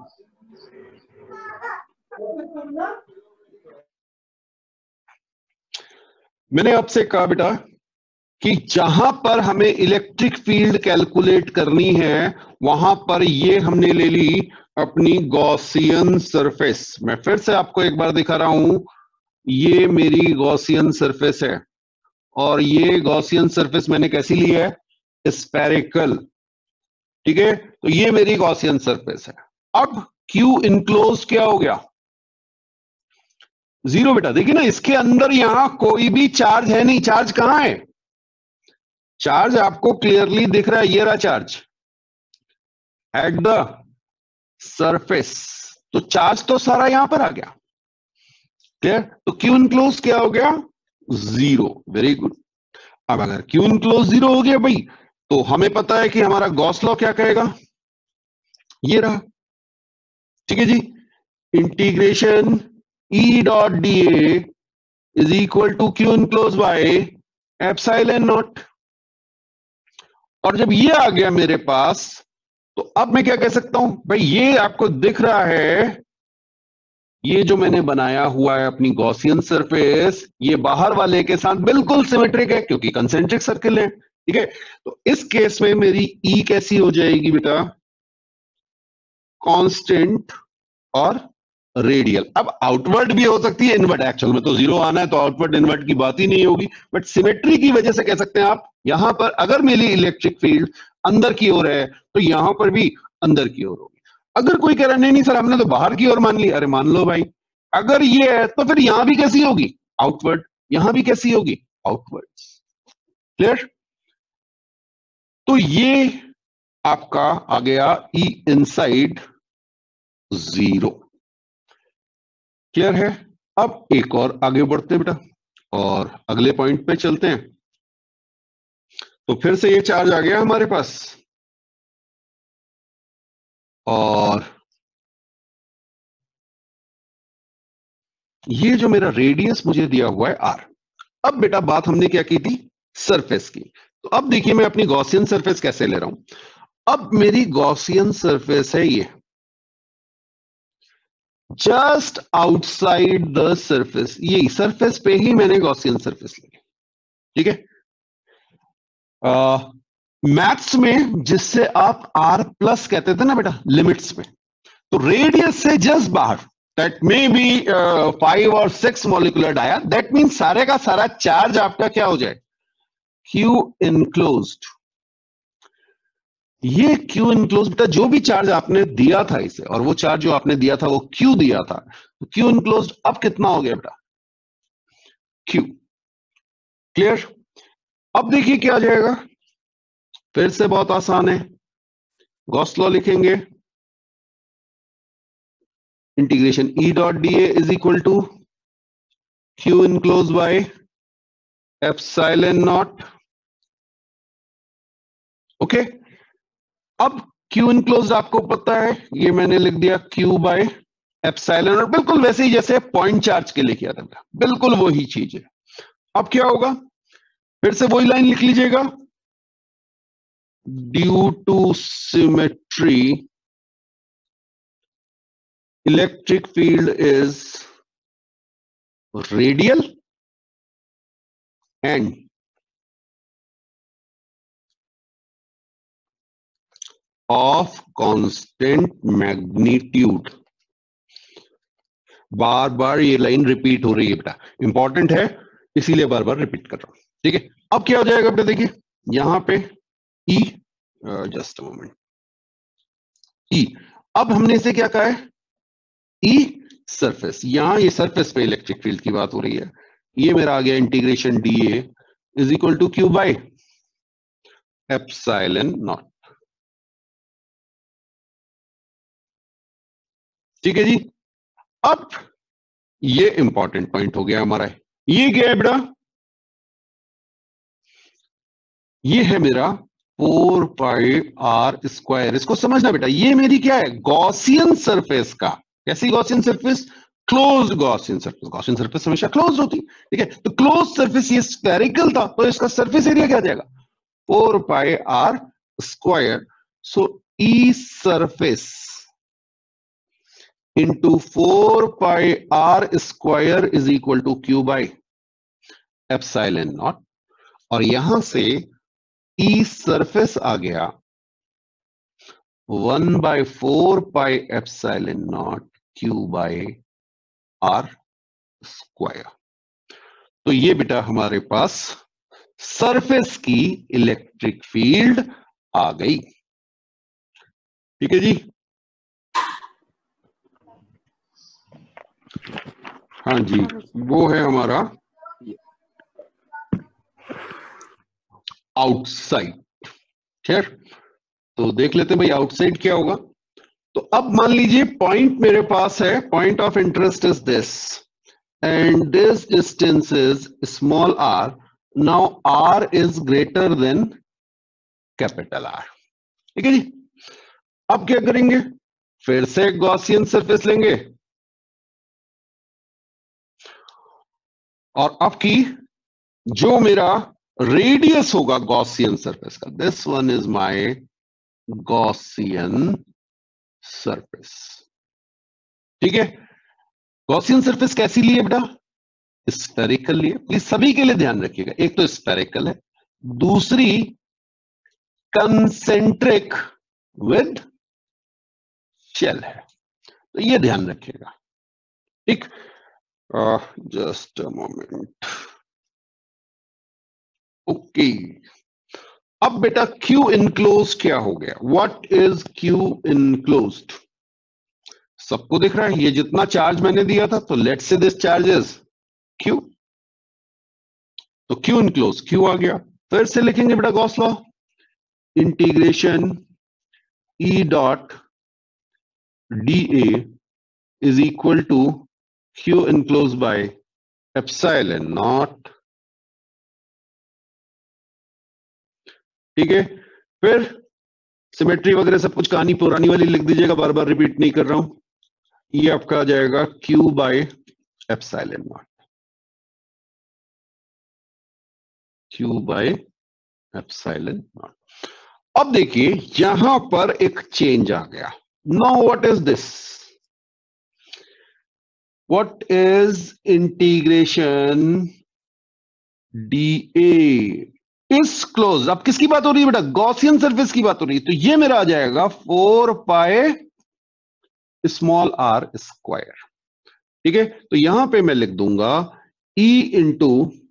मैंने आपसे कहा बेटा कि जहां पर हमें इलेक्ट्रिक फील्ड कैलकुलेट करनी है वहां पर ये हमने ले ली अपनी गॉसियन सरफेस। मैं फिर से आपको एक बार दिखा रहा हूं, ये मेरी गॉसियन सरफेस है और ये गॉसियन सरफेस मैंने कैसी ली है? स्फेरिकल। ठीक है, तो ये मेरी गॉसियन सरफेस है। अब क्यू इनक्लोज क्या हो गया? जीरो। बेटा देखिए ना, इसके अंदर यहां कोई भी चार्ज है नहीं। चार्ज कहां है? चार्ज आपको क्लियरली दिख रहा है, ये रहा चार्ज एट द सरफेस। तो चार्ज तो सारा यहां पर आ गया। क्लियर? तो क्यू इनक्लोज क्या हो गया? जीरो। Very good. अब अगर क्यू इनक्लोज जीरो हो गया भाई, तो हमें पता है कि हमारा गॉस लॉ क्या कहेगा? ये रहा। ठीक है जी, integration E dot D A is equal to Q enclose by epsilon naught. और जब ये आ गया मेरे पास, तो अब मैं क्या कह सकता हूं भाई? ये आपको दिख रहा है, ये जो मैंने बनाया हुआ है अपनी गॉसियन सरफेस, ये बाहर वाले के साथ बिल्कुल सिमेट्रिक है क्योंकि कंसेंट्रिक सर्किल है। ठीक है, तो इस केस में मेरी ई कैसी हो जाएगी बेटा? कांस्टेंट और रेडियल। अब आउटवर्ड भी हो सकती है, इनवर्ट। एक्चुअल में तो जीरो आना है, तो आउटवर्ड इनवर्ट की बात ही नहीं होगी, बट सिमेट्री की वजह से कह सकते हैं आप, यहां पर अगर मेरी इलेक्ट्रिक फील्ड अंदर की ओर है तो यहां पर भी अंदर की ओर होगी। अगर कोई कह रहा नहीं नहीं सर हमने तो बाहर की ओर मान ली, अरे मान लो भाई, अगर ये है तो फिर यहां भी कैसी होगी? आउटवर्ड। यहां भी कैसी होगी? आउटवर्ड। क्लियर? तो ये आपका आ गया ई इनसाइड जीरो। क्लियर है? अब एक और आगे बढ़ते हैं बेटा और अगले पॉइंट पे चलते हैं। तो फिर से ये चार्ज आ गया हमारे पास और ये जो मेरा रेडियस मुझे दिया हुआ है आर। अब बेटा बात हमने क्या की थी? सरफेस की। तो अब देखिए मैं अपनी गॉसियन सरफेस कैसे ले रहा हूं। अब मेरी गॉसियन सरफेस है ये जस्ट आउटसाइड द सरफेस, ये सरफेस पे ही मैंने गॉसियन सरफेस ली। ठीक है, मैथ्स में जिससे आप आर प्लस कहते थे ना बेटा लिमिट्स में, तो रेडियस से जस्ट बाहर, दैट मे बी फाइव और six molecular dia, that mean सारे का सारा चार्ज आपका क्या हो जाए? Q enclosed. ये क्यू इनक्लोज बेटा जो भी चार्ज आपने दिया था इसे, और वो चार्ज जो आपने दिया था वो क्यू दिया था, तो क्यू इनक्लोज अब कितना हो गया बेटा? क्यू। क्लियर? अब देखिए क्या आ जाएगा, फिर से बहुत आसान है, गॉस लॉ लिखेंगे, integration E dot D A is equal to Q enclose by epsilon naught. Okay, अब क्यू इनक्लोज आपको पता है, ये मैंने लिख दिया क्यू बाय एप्सिलॉन, और बिल्कुल वैसे ही जैसे पॉइंट चार्ज के लिए किया था, बिल्कुल वही चीज है। अब क्या होगा? फिर से वही लाइन लिख लीजिएगा, due to symmetry electric field is radial and of constant magnitude. बार बार ये लाइन रिपीट हो रही है बेटा, इंपॉर्टेंट है इसीलिए बार बार रिपीट कर रहा हूं। ठीक है, अब क्या हो जाएगा बेटा? देखिए यहां पे ई, जस्ट अ मोमेंट, ई। अब हमने इसे क्या कहा है? E surface. यहां ये सरफेस पे इलेक्ट्रिक फील्ड की बात हो रही है, ये मेरा आ गया integration D A is equal to Q by epsilon not. ठीक है जी। अब ये इंपॉर्टेंट पॉइंट हो गया हमारा। ये क्या है बेटा? ये है मेरा फोर पाई आर स्क्वायर। इसको समझना बेटा, ये मेरी क्या है? गॉसियन सरफेस का। कैसी Gaussian surface? Closed Gaussian surface. Gaussian surface हमेशा क्लोज होती, ठीक है? तो क्लोज सरफेस ये स्फेरिकल था, तो इसका सरफेस एरिया क्या आ जाएगा? Four pi R square. So E surface into four pi R square is equal to Q by epsilon naught. और यहां से ई सरफेस आ गया one by four pi epsilon naught Q by R square. तो ये बेटा हमारे पास सरफेस की इलेक्ट्रिक फील्ड आ गई। ठीक है जी? हाँ जी, वो है हमारा आउटसाइड। खैर, तो देख लेते हैं भाई आउटसाइड क्या होगा। तो अब मान लीजिए पॉइंट मेरे पास है, point of interest is this and this distance is small R. Now R is greater than capital R. ठीक है जी? अब क्या करेंगे? फिर से गॉसियन सरफेस लेंगे और अब की जो मेरा रेडियस होगा गॉसियन सरफेस का, this one is my Gaussian surface. ठीक है? गॉसियन सरफेस कैसी ली है बेटा? स्फेरिकल लिए। प्लीज सभी के लिए ध्यान रखिएगा, एक तो स्फेरिकल है, दूसरी कंसेंट्रिक विद शेल है। तो ये ध्यान रखिएगा। ठीक? Just a moment. ओके, अब बेटा क्यू इनक्लोज क्या हो गया? What is Q enclosed? सबको दिख रहा है ये जितना चार्ज मैंने दिया था, तो let's say this charge is Q. तो क्यू इनक्लोज, क्यू आ गया। फिर से लिखेंगे बेटा Gauss law, integration E dot D A is equal to Q enclose by epsilon not. ठीक है? फिर सिमेट्री वगैरह सब कुछ कहानी पुरानी वाली लिख दीजिएगा, बार बार रिपीट नहीं कर रहा हूं। ये आपका आ जाएगा Q by epsilon naught, Q by epsilon naught. अब देखिए यहां पर एक चेंज आ गया। Now what is this? What is integration D A is close? अब किसकी बात हो रही है बेटा? गॉसियन सरफेस की बात हो रही है। तो ये मेरा आ जाएगा four pi small R square. ठीक है? तो यहां पे मैं लिख दूंगा E into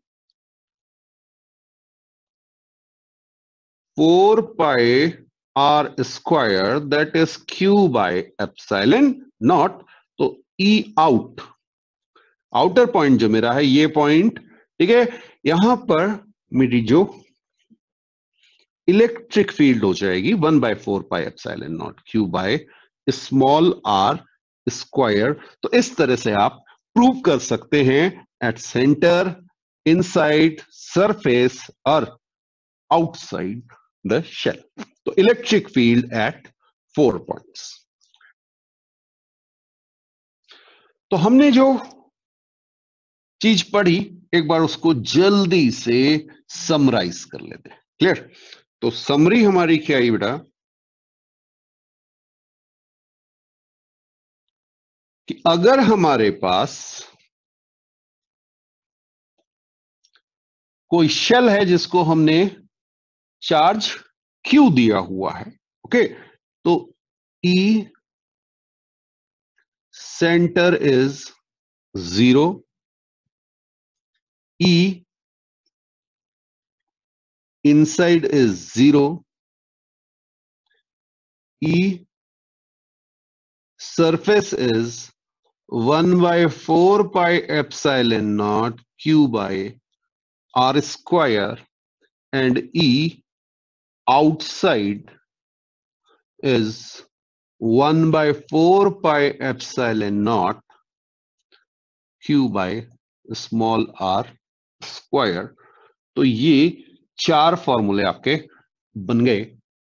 four pi R square that is Q by epsilon not. तो E आउट, आउटर पॉइंट जो मेरा है ये पॉइंट, ठीक है, यहां पर मेरी जो इलेक्ट्रिक फील्ड हो जाएगी one by four pi epsilon naught Q by small R square. तो इस तरह से आप प्रूव कर सकते हैं एट सेंटर, इनसाइड, सरफेस और आउटसाइड द शेल। तो electric field at four points. तो हमने जो चीज पढ़ी एक बार उसको जल्दी से समराइज कर लेते हैं। क्लियर? तो समरी हमारी क्या है बेटा कि अगर हमारे पास कोई शेल है जिसको हमने चार्ज क्यू दिया हुआ है, ओके, तो E center is zero, E inside is zero, E surface is one by four pi epsilon naught Q by R square, and E outside is one by four pi epsilon naught Q by small R square. तो ये चार फॉर्मूले आपके बन गए।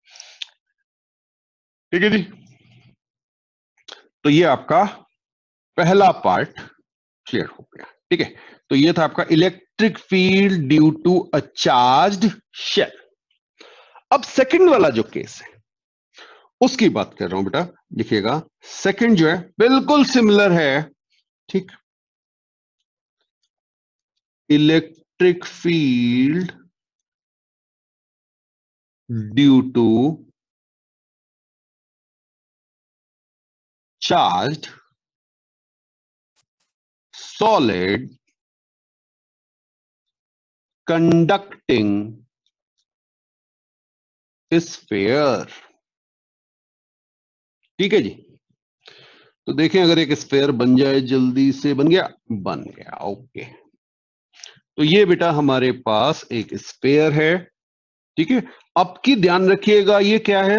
ठीक है जी। तो ये आपका पहला पार्ट क्लियर हो गया। ठीक है, तो ये था आपका electric field due to a charged shell. अब सेकंड वाला जो केस है उसकी बात कर रहा हूं बेटा। देखिएगा सेकंड जो है बिल्कुल सिमिलर है। ठीक, electric field due to charged solid conducting sphere. ठीक है जी। तो देखें अगर एक स्फीयर बन जाए, जल्दी से बन गया, बन गया। ओके, तो ये बेटा हमारे पास एक स्फीयर है। ठीक है, अब की ध्यान रखिएगा ये क्या है,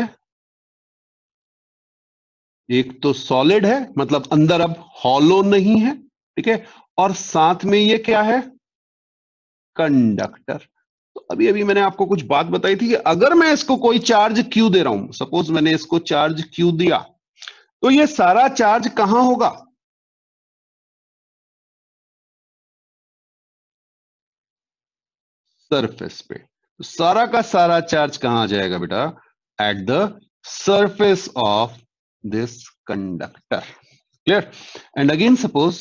एक तो सॉलिड है, मतलब अंदर अब हॉलो नहीं है। ठीक है, और साथ में ये क्या है, कंडक्टर। तो अभी अभी मैंने आपको कुछ बात बताई थी कि अगर मैं इसको कोई चार्ज क्यू दे रहा हूं, सपोज मैंने इसको चार्ज क्यू दिया, तो ये सारा चार्ज कहां होगा, सरफेस पे। तो सारा का सारा चार्ज कहां आ जाएगा बेटा, at the surface of this conductor. Clear? And again suppose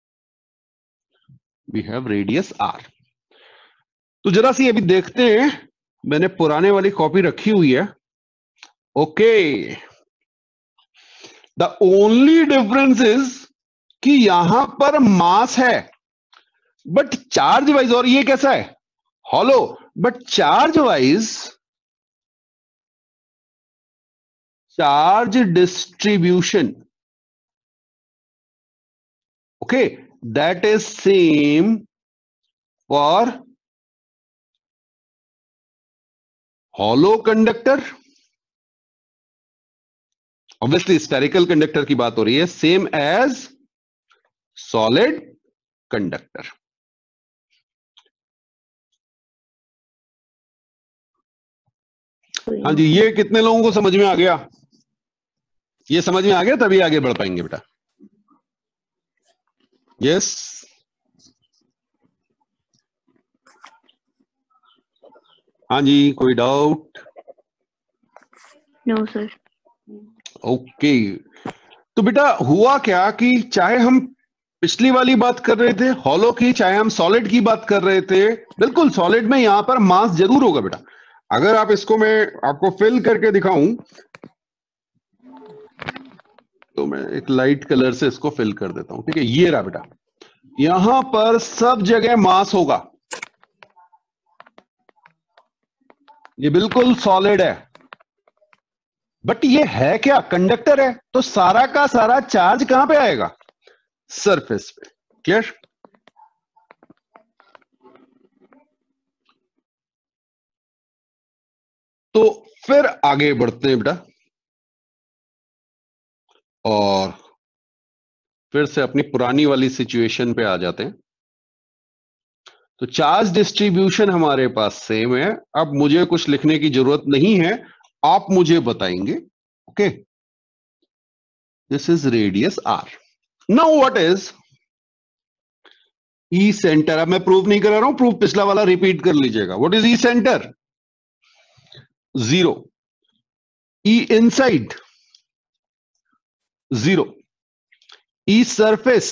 we have radius R. तो जरा सी अभी देखते हैं, मैंने पुराने वाली कॉपी रखी हुई है। Okay, the only difference is कि यहां पर मास है बट चार्ज वाइज, और ये कैसा है, hollow, but charge wise charge distribution, okay, that is same for hollow conductor. Obviously spherical conductor की बात हो रही है, सेम एज सॉलिड कंडक्टर। हाँ जी, ये कितने लोगों को समझ में आ गया, ये समझ में आ गया, तभी आगे बढ़ पाएंगे बेटा। यस, हाँ जी, कोई डाउट? No sir. ओके, तो बेटा हुआ क्या कि चाहे हम पिछली वाली बात कर रहे थे हॉलो की, चाहे हम सॉलिड की बात कर रहे थे, बिल्कुल सॉलिड में यहां पर मास जरूर होगा बेटा। अगर आप इसको मैं आपको फिल करके दिखाऊं, तो मैं एक लाइट कलर से इसको फिल कर देता हूं। ठीक है, ये रहा बेटा, यहां पर सब जगह मास होगा, ये बिल्कुल सॉलिड है, बट ये है क्या, कंडक्टर है, तो सारा का सारा चार्ज कहां पे आएगा, सरफेस पे। क्लियर? तो फिर आगे बढ़ते हैं बेटा, और फिर से अपनी पुरानी वाली सिचुएशन पे आ जाते हैं। तो चार्ज डिस्ट्रीब्यूशन हमारे पास सेम है, अब मुझे कुछ लिखने की जरूरत नहीं है, आप मुझे बताएंगे। Okay, this is radius R. Now what is E centre? अब मैं प्रूव नहीं करा रहा हूं, प्रूफ पिछला वाला रिपीट कर लीजिएगा। What is E centre? Zero. E inside? Zero. E surface?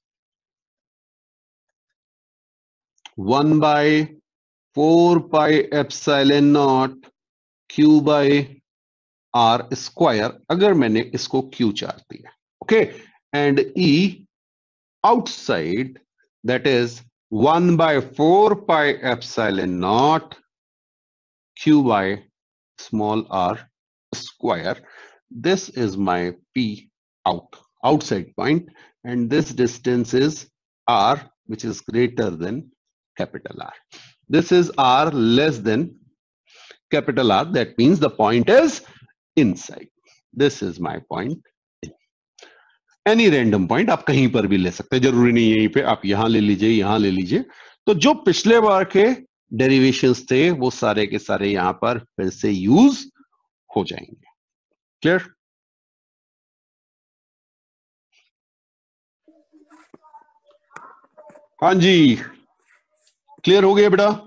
One by four pi epsilon naught Q by R square, अगर मैंने इसको क्यू चार्ज दिया। Okay, and E outside, that is one by four pi epsilon naught Q by small R square. This is my P out, outside point, and this distance is R, which is greater than capital R. This is R less than capital R. That means the point is inside. This is my point. Any random point आप कहीं पर भी ले सकते हैं, जरूरी नहीं यहीं पे, आप यहां ले लीजिए, यहां ले लीजिए। तो जो पिछले बार के डेरिवेशंस थे वो सारे के सारे यहां पर फिर से यूज हो जाएंगे। क्लियर? हाँ जी, क्लियर हो गया बेटा?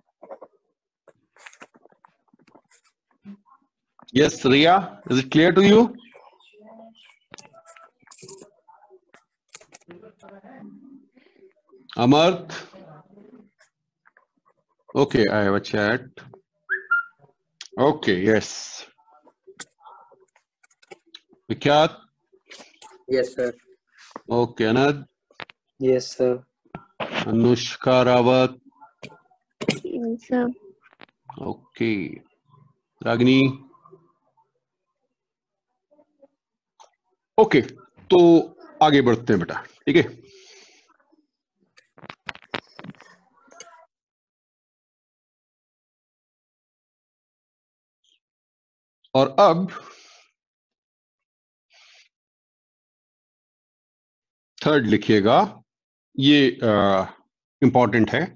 Yes Riya, is it clear to you? Amarth? Okay, I have a chat. Okay, yes. Vikyat? Yes, sir. Okay, Anand? Yes, sir. Anushka Rawat? Yes, sir. Okay. Ragini? Okay, तो आगे बढ़ते हैं बेटा, ठीक है? और अब थर्ड लिखिएगा, ये इंपॉर्टेंट है,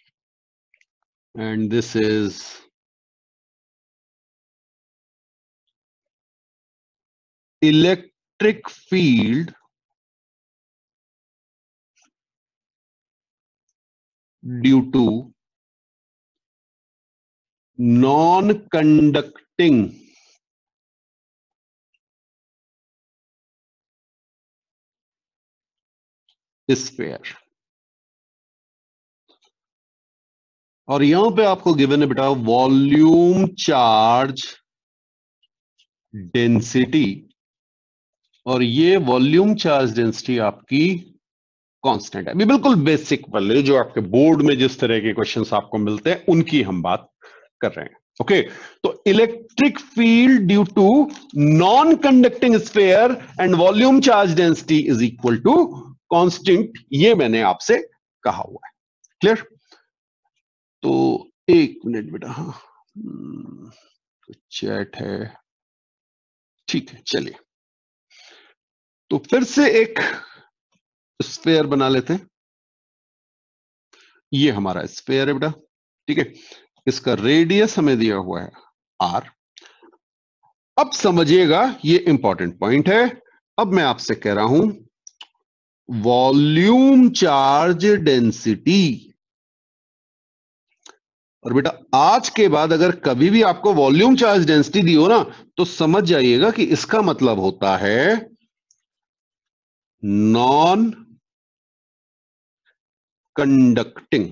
and this is electric field due to non conducting sphere. और यहां पे आपको गिवन है बेटा वॉल्यूम चार्ज डेंसिटी, और ये वॉल्यूम चार्ज डेंसिटी आपकी कांस्टेंट है। अभी बिल्कुल बेसिक वाले जो आपके बोर्ड में जिस तरह के क्वेश्चंस आपको मिलते हैं उनकी हम बात कर रहे हैं। ओके, तो electric field due to non conducting sphere and volume charge density is equal to constant, ये मैंने आपसे कहा हुआ है। क्लियर? तो एक मिनट बेटा, हाँ चैट है, ठीक है, चलिए तो फिर से एक स्फीयर बना लेते हैं। ये हमारा स्फीयर है बेटा, ठीक है, इसका रेडियस हमें दिया हुआ है आर। अब समझिएगा, ये इंपॉर्टेंट पॉइंट है। अब मैं आपसे कह रहा हूं वॉल्यूम चार्ज डेंसिटी, और बेटा आज के बाद अगर कभी भी आपको वॉल्यूम चार्ज डेंसिटी दी हो ना, तो समझ जाइएगा कि इसका मतलब होता है नॉन कंडक्टिंग।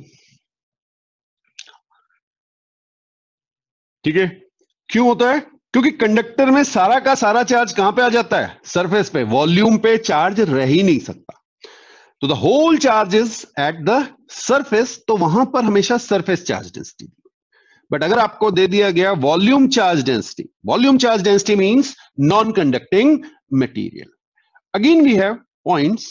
ठीक है, क्यों होता है? क्योंकि कंडक्टर में सारा का सारा चार्ज कहां पे आ जाता है? सरफेस पे। वॉल्यूम पे चार्ज रह ही नहीं सकता, तो the whole charge is at the surface, तो वहां पर हमेशा सरफेस चार्ज डेंसिटी। बट अगर आपको दे दिया गया volume charge density, volume charge density means non conducting material. Again we have points,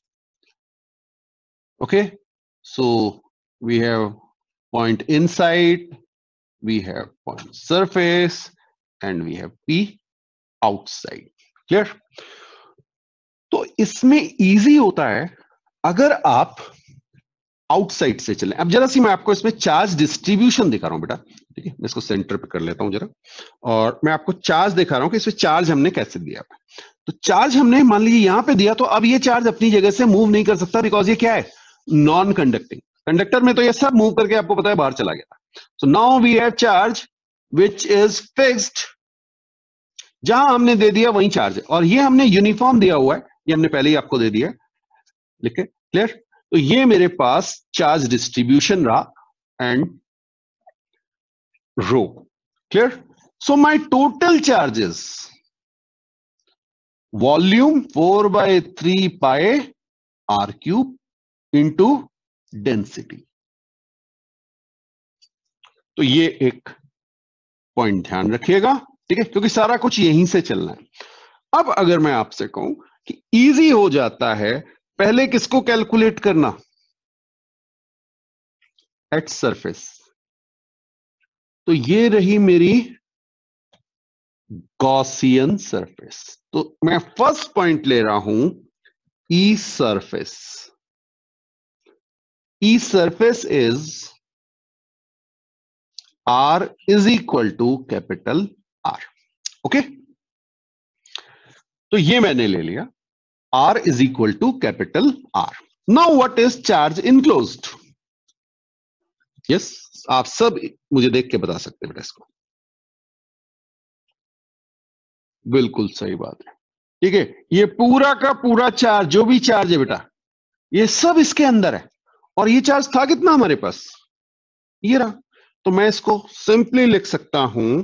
okay, so we have point inside, we have point surface, and we have P outside. Clear? तो इसमें easy होता है अगर आप outside से चलें। अब जरा सी मैं आपको इसमें चार्ज डिस्ट्रीब्यूशन दिखा रहा हूं बेटा, ठीक है, मैं इसको सेंटर पे कर लेता हूं जरा, और मैं आपको चार्ज दिखा रहा हूं कि इसमें चार्ज हमने कैसे दिया। तो चार्ज हमने मान लीजिए यहां पे दिया, तो अब ये चार्ज अपनी जगह से मूव नहीं कर सकता, बिकॉज ये क्या है? Non conducting. कंडक्टर में तो ये सब मूव करके आपको पता है बाहर चला गया। So now we have charge which is fixed, जहां हमने दे दिया वहीं चार्ज है, और ये हमने यूनिफॉर्म दिया हुआ है, ये हमने पहले ही आपको दे दिया, लिखे? क्लियर? तो ये मेरे पास चार्ज डिस्ट्रीब्यूशन रहा and rho. Clear? So my total charges volume four by three pi R cube into density. तो ये एक पॉइंट ध्यान रखिएगा, ठीक है, क्योंकि सारा कुछ यहीं से चलना है। अब अगर मैं आपसे कहूं कि इजी हो जाता है पहले किसको कैलकुलेट करना? At surface. तो ये रही मेरी गॉसियन सरफेस। तो मैं फर्स्ट पॉइंट ले रहा हूं E surface. E surface is R is equal to capital R. Okay, तो ये मैंने ले लिया, R is equal to capital R. Now what is charge enclosed? Yes, आप सब मुझे देख के बता सकते हैं बेटा इसको। बिल्कुल सही बात है, ठीक है। ये पूरा का पूरा चार्ज, जो भी चार्ज है बेटा, ये सब इसके अंदर है। और ये चार्ज था कितना हमारे पास? ये रहा। तो मैं इसको सिंपली लिख सकता हूं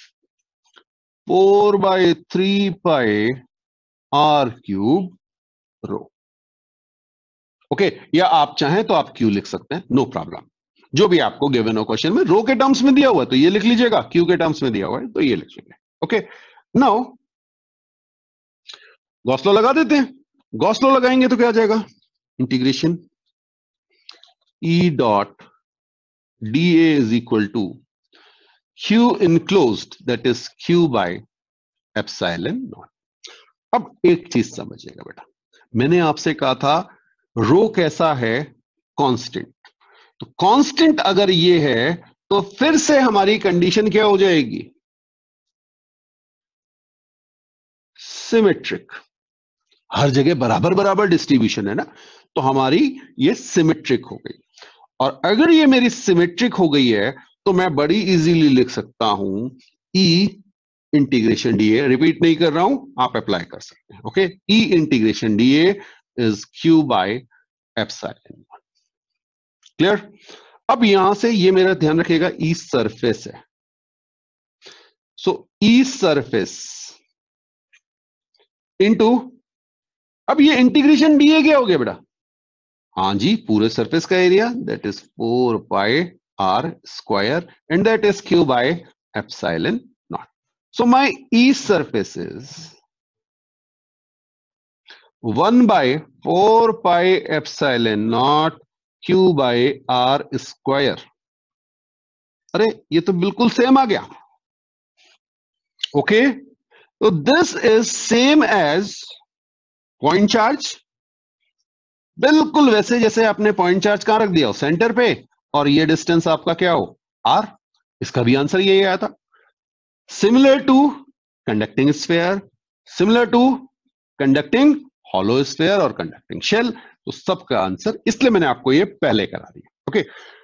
four by three pi R cube rho. Okay, या आप चाहें तो आप क्यू लिख सकते हैं, नो प्रॉब्लम। जो भी आपको गिवन हो क्वेश्चन में, रो के टर्म्स में दिया हुआ है तो ये लिख लीजिएगा, क्यू के टर्म्स में दिया हुआ है तो ये लिख लीजिएगा। ओके, नाउ गॉस लॉ लगा देते हैं। गॉस लॉ लगाएंगे तो क्या आ जाएगा? Integration E dot D A is equal to Q enclosed, that is Q by epsilon naught. अब एक चीज समझिएगा बेटा, मैंने आपसे कहा था रो कैसा है? कांस्टेंट। तो कांस्टेंट अगर ये है तो फिर से हमारी कंडीशन क्या हो जाएगी? सिमेट्रिक। हर जगह बराबर बराबर डिस्ट्रीब्यूशन है ना, तो हमारी ये सिमेट्रिक हो गई। और अगर ये मेरी सिमेट्रिक हो गई है तो मैं बड़ी इजीली लिख सकता हूं E integration D A. Repeat नहीं कर रहा हूं, आप अप्लाई कर सकते हैं। Okay, E integration D A is Q by epsilon. Clear? अब यहां से ये मेरा ध्यान रखिएगा, ई सरफेस है। सो ई सरफेस इंटू, अब ये इंटीग्रेशन डी ए क्या हो गया बेटा? हाँ जी, पूरे सरफेस का area, that is four pi R square and that is Q by epsilon not. So my E surface is one by four pi epsilon naught Q by R square. अरे ये तो बिल्कुल सेम आ गया। Okay, तो this is same as point charge. बिल्कुल वैसे जैसे आपने पॉइंट चार्ज कहां रख दिया हो? सेंटर पे, और ये डिस्टेंस आपका क्या हो? आर। इसका भी आंसर यही आया था। Similar to conducting sphere, similar to conducting hollow sphere और कंडक्टिंग शेल। तो सबका आंसर, इसलिए मैंने आपको ये पहले करा दिया। ओके,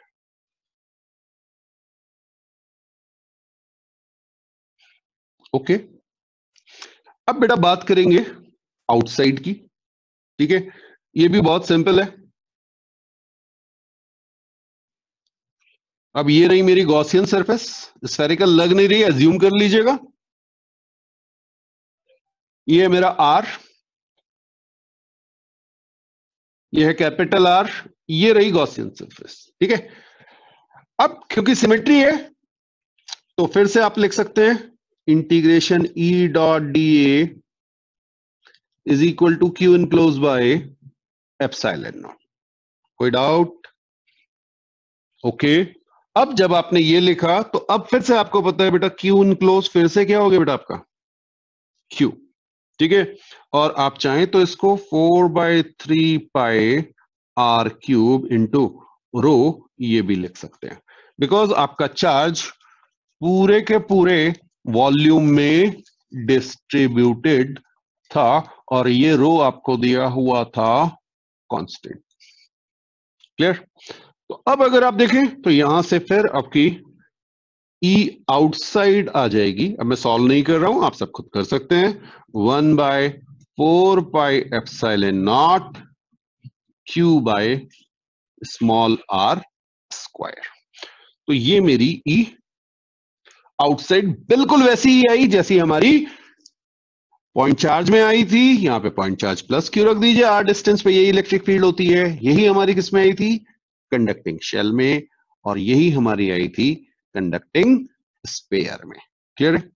ओके, अब बेटा बात करेंगे आउटसाइड की। ठीक है, ये भी बहुत सिंपल है। अब ये रही मेरी गॉसियन सरफेस, स्फेरिकल लग नहीं रही, एज्यूम कर लीजिएगा। ये है मेरा आर, ये है कैपिटल आर, ये रही गॉसियन सरफेस। ठीक है, अब क्योंकि सिमेट्री है तो फिर से आप लिख सकते हैं integration E dot D A is equal to Q enclose by epsilon naught. कोई डाउट? ओके, अब जब आपने ये लिखा तो अब फिर से आपको पता है बेटा क्यू इनक्लोज फिर से क्या हो गया बेटा आपका? क्यू। ठीक है, और आप चाहें तो इसको four by three pi R cube into rho ये भी लिख सकते हैं, बिकॉज आपका चार्ज पूरे के पूरे वॉल्यूम में डिस्ट्रीब्यूटेड था और ये रो आपको दिया हुआ था कांस्टेंट। क्लियर? तो अब अगर आप देखें तो यहां से फिर आपकी ई आउटसाइड आ जाएगी। अब मैं सॉल्व नहीं कर रहा हूं, आप सब खुद कर सकते हैं। One by four pi epsilon naught Q by small R square. तो ये मेरी ई आउटसाइड बिल्कुल वैसी ही आई जैसी हमारी पॉइंट चार्ज में आई थी। यहां पे पॉइंट चार्ज प्लस क्यू रख दीजिए, आर डिस्टेंस पे यही इलेक्ट्रिक फील्ड होती है। यही हमारी किस में आई थी? कंडक्टिंग शेल में, और यही हमारी आई थी कंडक्टिंग स्फेयर में। क्लियर है?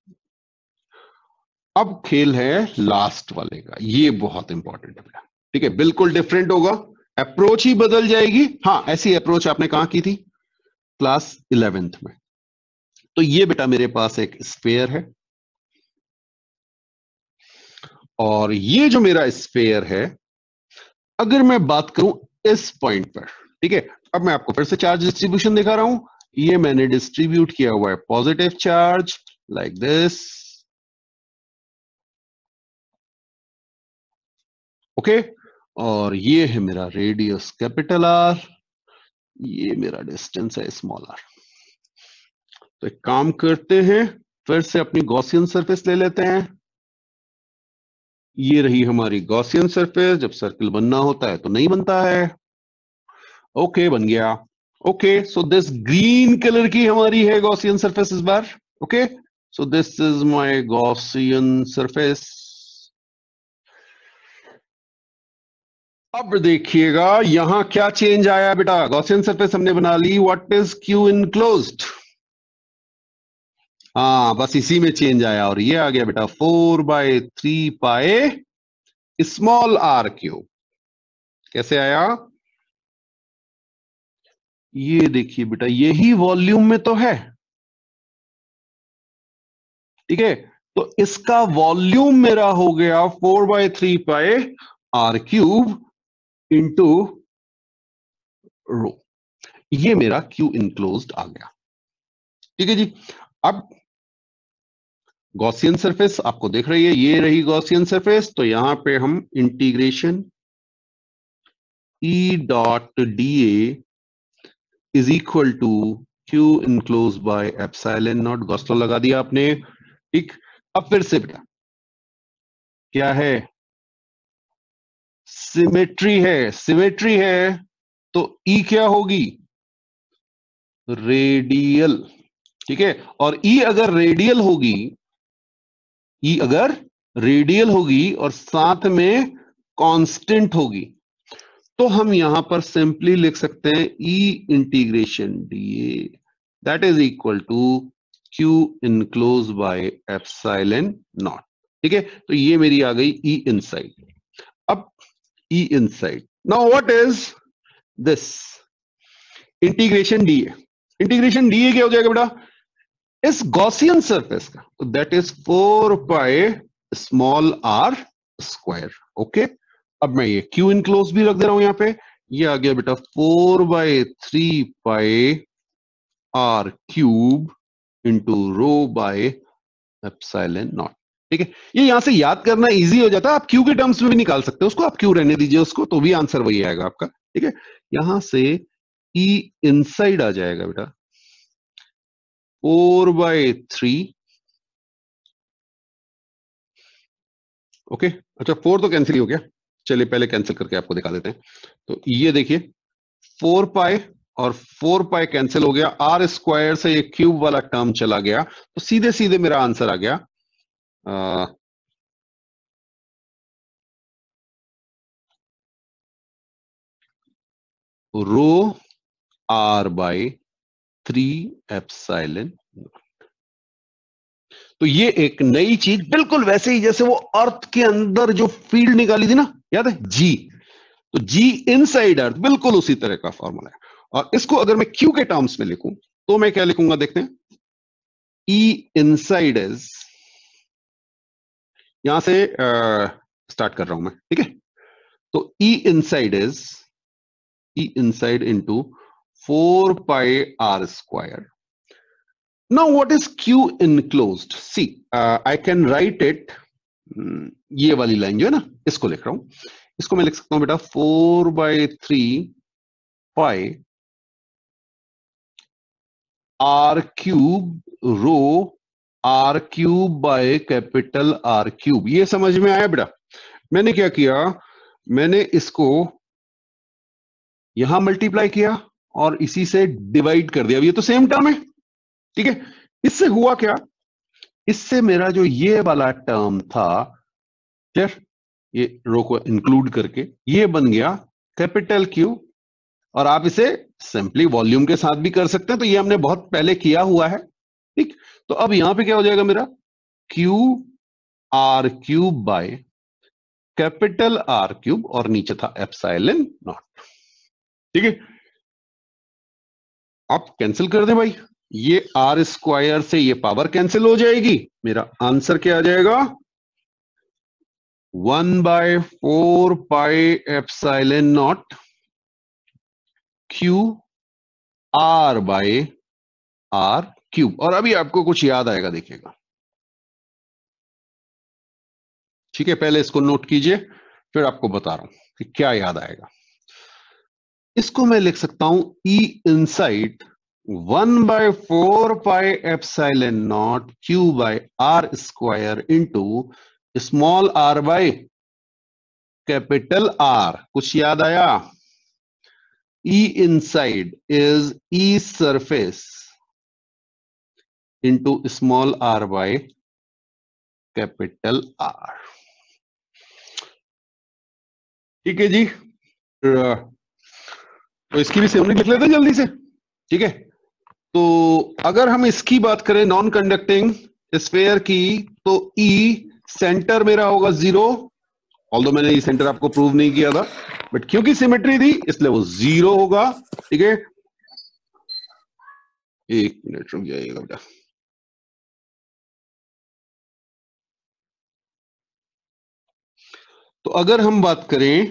अब खेल है लास्ट वाले का, ये बहुत इंपॉर्टेंट है बेटा। ठीक है, बिल्कुल डिफरेंट होगा, अप्रोच ही बदल जाएगी। हाँ, ऐसी अप्रोच आपने कहां की थी? क्लास इलेवेंथ में। तो ये बेटा मेरे पास एक स्फेयर है, और ये जो मेरा स्फेयर है, अगर मैं बात करूं इस पॉइंट पर, ठीक है, अब मैं आपको फिर से चार्ज डिस्ट्रीब्यूशन दिखा रहा हूं। ये मैंने डिस्ट्रीब्यूट किया हुआ है positive charge like this, okay, और ये है मेरा रेडियस कैपिटल आर, ये मेरा डिस्टेंस है स्मॉल आर। तो एक काम करते हैं, फिर से अपनी गॉसियन सरफेस ले लेते हैं। ये रही हमारी गॉसियन सरफेस, जब सर्कल बनना होता है तो नहीं बनता है। ओके, बन गया। Okay, so this green colour की हमारी है गॉसियन सरफेस इस बार। Okay, so this is my Gaussian surface. अब देखिएगा यहां क्या चेंज आया बेटा। गॉसियन सरफेस हमने बना ली, व्हाट इज क्यू इनक्लोज्ड? हाँ, बस इसी में चेंज आया, और ये आ गया बेटा four by three pi small R cube. कैसे आया? ये देखिए बेटा, यही वॉल्यूम में तो है, ठीक है। तो इसका वॉल्यूम मेरा हो गया four by three pi R cube into rho. ये मेरा क्यू इनक्लोज्ड आ गया, ठीक है जी। अब गॉसियन सरफेस आपको देख रही है, ये रही गॉसियन सरफेस, तो यहां पे हम integration E dot D A is equal to Q enclose by epsilon naught, Gauss law लगा दिया आपने, ठीक। अब फिर से बेटा क्या है? सिमेट्री है, सिमेट्री है, तो ई क्या होगी? रेडियल, ठीक है। और ई अगर रेडियल होगी, ई अगर रेडियल होगी और साथ में कांस्टेंट होगी, तो हम यहां पर सिंपली लिख सकते हैं E integration D A that is equal to Q enclose by epsilon not, ठीक है। तो ये मेरी आ गई ई इनसाइड। अब E inside, now what is this integration D A? Integration D A क्या हो जाएगा बेटा? इस गॉसियन सरफेस का, तो that is four pi small R square, okay. अब मैं ये क्यू इनक्लोज भी रख दे रहा हूं यहां पे, ये आ गया बेटा four by three pi R cube into rho by epsilon not, ठीक है। ये यहां से याद करना इजी हो जाता है, आप क्यू के टर्म्स में भी निकाल सकते हो उसको, आप क्यू रहने दीजिए उसको, तो भी आंसर वही आएगा आपका, ठीक है। यहां से ई इनसाइड आ जाएगा बेटा फोर बाय थ्री, ओके। अच्छा, फोर तो कैंसिल ही हो गया, चलिए पहले कैंसिल करके आपको दिखा देते हैं। तो ये देखिए फोर पाई और फोर पाई कैंसिल हो गया, आर स्क्वायर से ये क्यूब वाला टर्म चला गया, तो सीधे सीधे मेरा आंसर आ गया आ, rho R by three epsilon. तो ये एक नई चीज, बिल्कुल वैसे ही जैसे वो अर्थ के अंदर जो फील्ड निकाली थी ना, याद है जी, तो जी इनसाइड अर्थ, बिल्कुल उसी तरह का फॉर्मूला है। और इसको अगर मैं क्यू के टर्म्स में लिखूं तो मैं क्या लिखूंगा, देखते हैं। ई इनसाइड इज, यहां से स्टार्ट कर रहा हूं मैं, ठीक है। तो E inside is E inside into four pi R square. Now what is Q enclosed? See I can write it, ये वाली लाइन जो है ना, इसको लिख रहा हूं, इसको मैं लिख सकता हूं बेटा four by three pi R cube rho R cube by capital R cube. ये समझ में आया बेटा? मैंने क्या किया, मैंने इसको यहां मल्टीप्लाई किया और इसी से डिवाइड कर दिया, ये तो सेम टर्म है, ठीक है। इससे हुआ क्या, इससे मेरा जो ये वाला टर्म था, क्लियर, ये रो को इंक्लूड करके ये बन गया कैपिटल क्यू, और आप इसे सिंपली वॉल्यूम के साथ भी कर सकते हैं, तो ये हमने बहुत पहले किया हुआ है, ठीक। तो अब यहां पे क्या हो जाएगा मेरा, Q R cube by capital R cube, और नीचे था एप्सिलॉन नॉट, ठीक है। आप कैंसिल कर दें भाई, ये आर स्क्वायर से ये पावर कैंसिल हो जाएगी, मेरा आंसर क्या आ जाएगा, one by four pi epsilon naught Q R by R cube. और अभी आपको कुछ याद आएगा, देखिएगा, ठीक है? पहले इसको नोट कीजिए, फिर आपको बता रहा हूं कि क्या याद आएगा। इसको मैं लिख सकता हूं E inside one by four pi epsilon naught Q by R square into small R by capital R. कुछ याद आया? E inside is E surface into small R by capital R. ठीक है जी, तो इसकी भी सिम्बॉलिक लिख लेते हैं जल्दी से, ठीक है? तो अगर हम इसकी बात करें नॉन कंडक्टिंग स्फेयर की, तो ई सेंटर मेरा होगा जीरो, ऑल्दो मैंने ई सेंटर आपको प्रूव नहीं किया था, बट क्योंकि सिमेट्री थी इसलिए वो जीरो होगा, ठीक है? एक मिनट रुक जाइएगा बेटा। तो अगर हम बात करें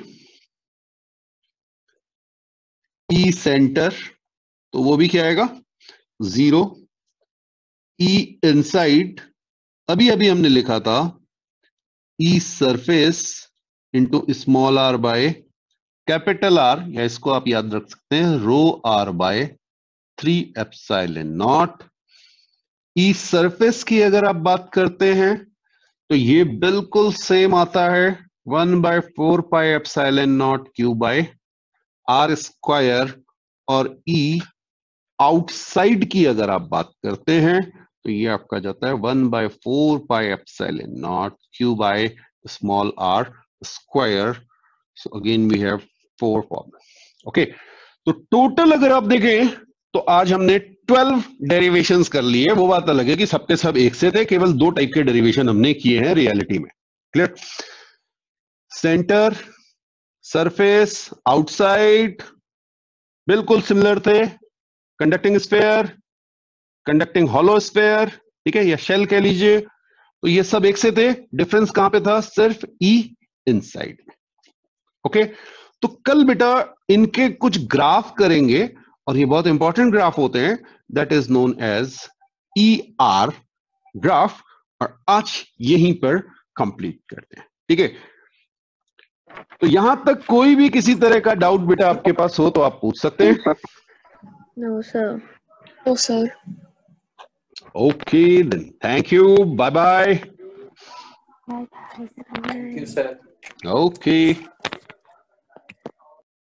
ई सेंटर, तो वो भी क्या आएगा? जीरो। ई इनसाइड, अभी अभी हमने लिखा था E surface into small R by capital R, या इसको आप याद रख सकते हैं rho R by three epsilon naught. E surface की अगर आप बात करते हैं तो ये बिल्कुल सेम आता है one by four pi epsilon naught Q by R square. और ई आउटसाइड की अगर आप बात करते हैं तो ये आपका जाता है one by four pi epsilon naught Q by small R square. So again we have four formula. Okay, तो टोटल अगर आप देखें तो आज हमने ट्वेल्व डेरिवेशंस कर लिए। वो बात अलग है कि सबके सब एक से थे, केवल दो टाइप के डेरिवेशन हमने किए हैं रियलिटी में। क्लियर? सेंटर, सरफेस, आउटसाइड बिल्कुल सिमिलर थे। Conducting sphere, conducting hollow sphere, ठीक है, या शेल कह लीजिए, तो ये सब एक से थे। डिफरेंस कहां पे था? सिर्फ ई इनसाइड में। ओके, तो कल बेटा इनके कुछ ग्राफ करेंगे, और ये बहुत इंपॉर्टेंट ग्राफ होते हैं, that is known as E R graph. और आज यहीं पर कंप्लीट करते हैं, ठीक है? तो यहां तक कोई भी किसी तरह का डाउट बेटा आपके पास हो तो आप पूछ सकते हैं। No, sir. No, sir. Okay, then thank you. Bye bye. Bye bye. Thank you, sir. Okay.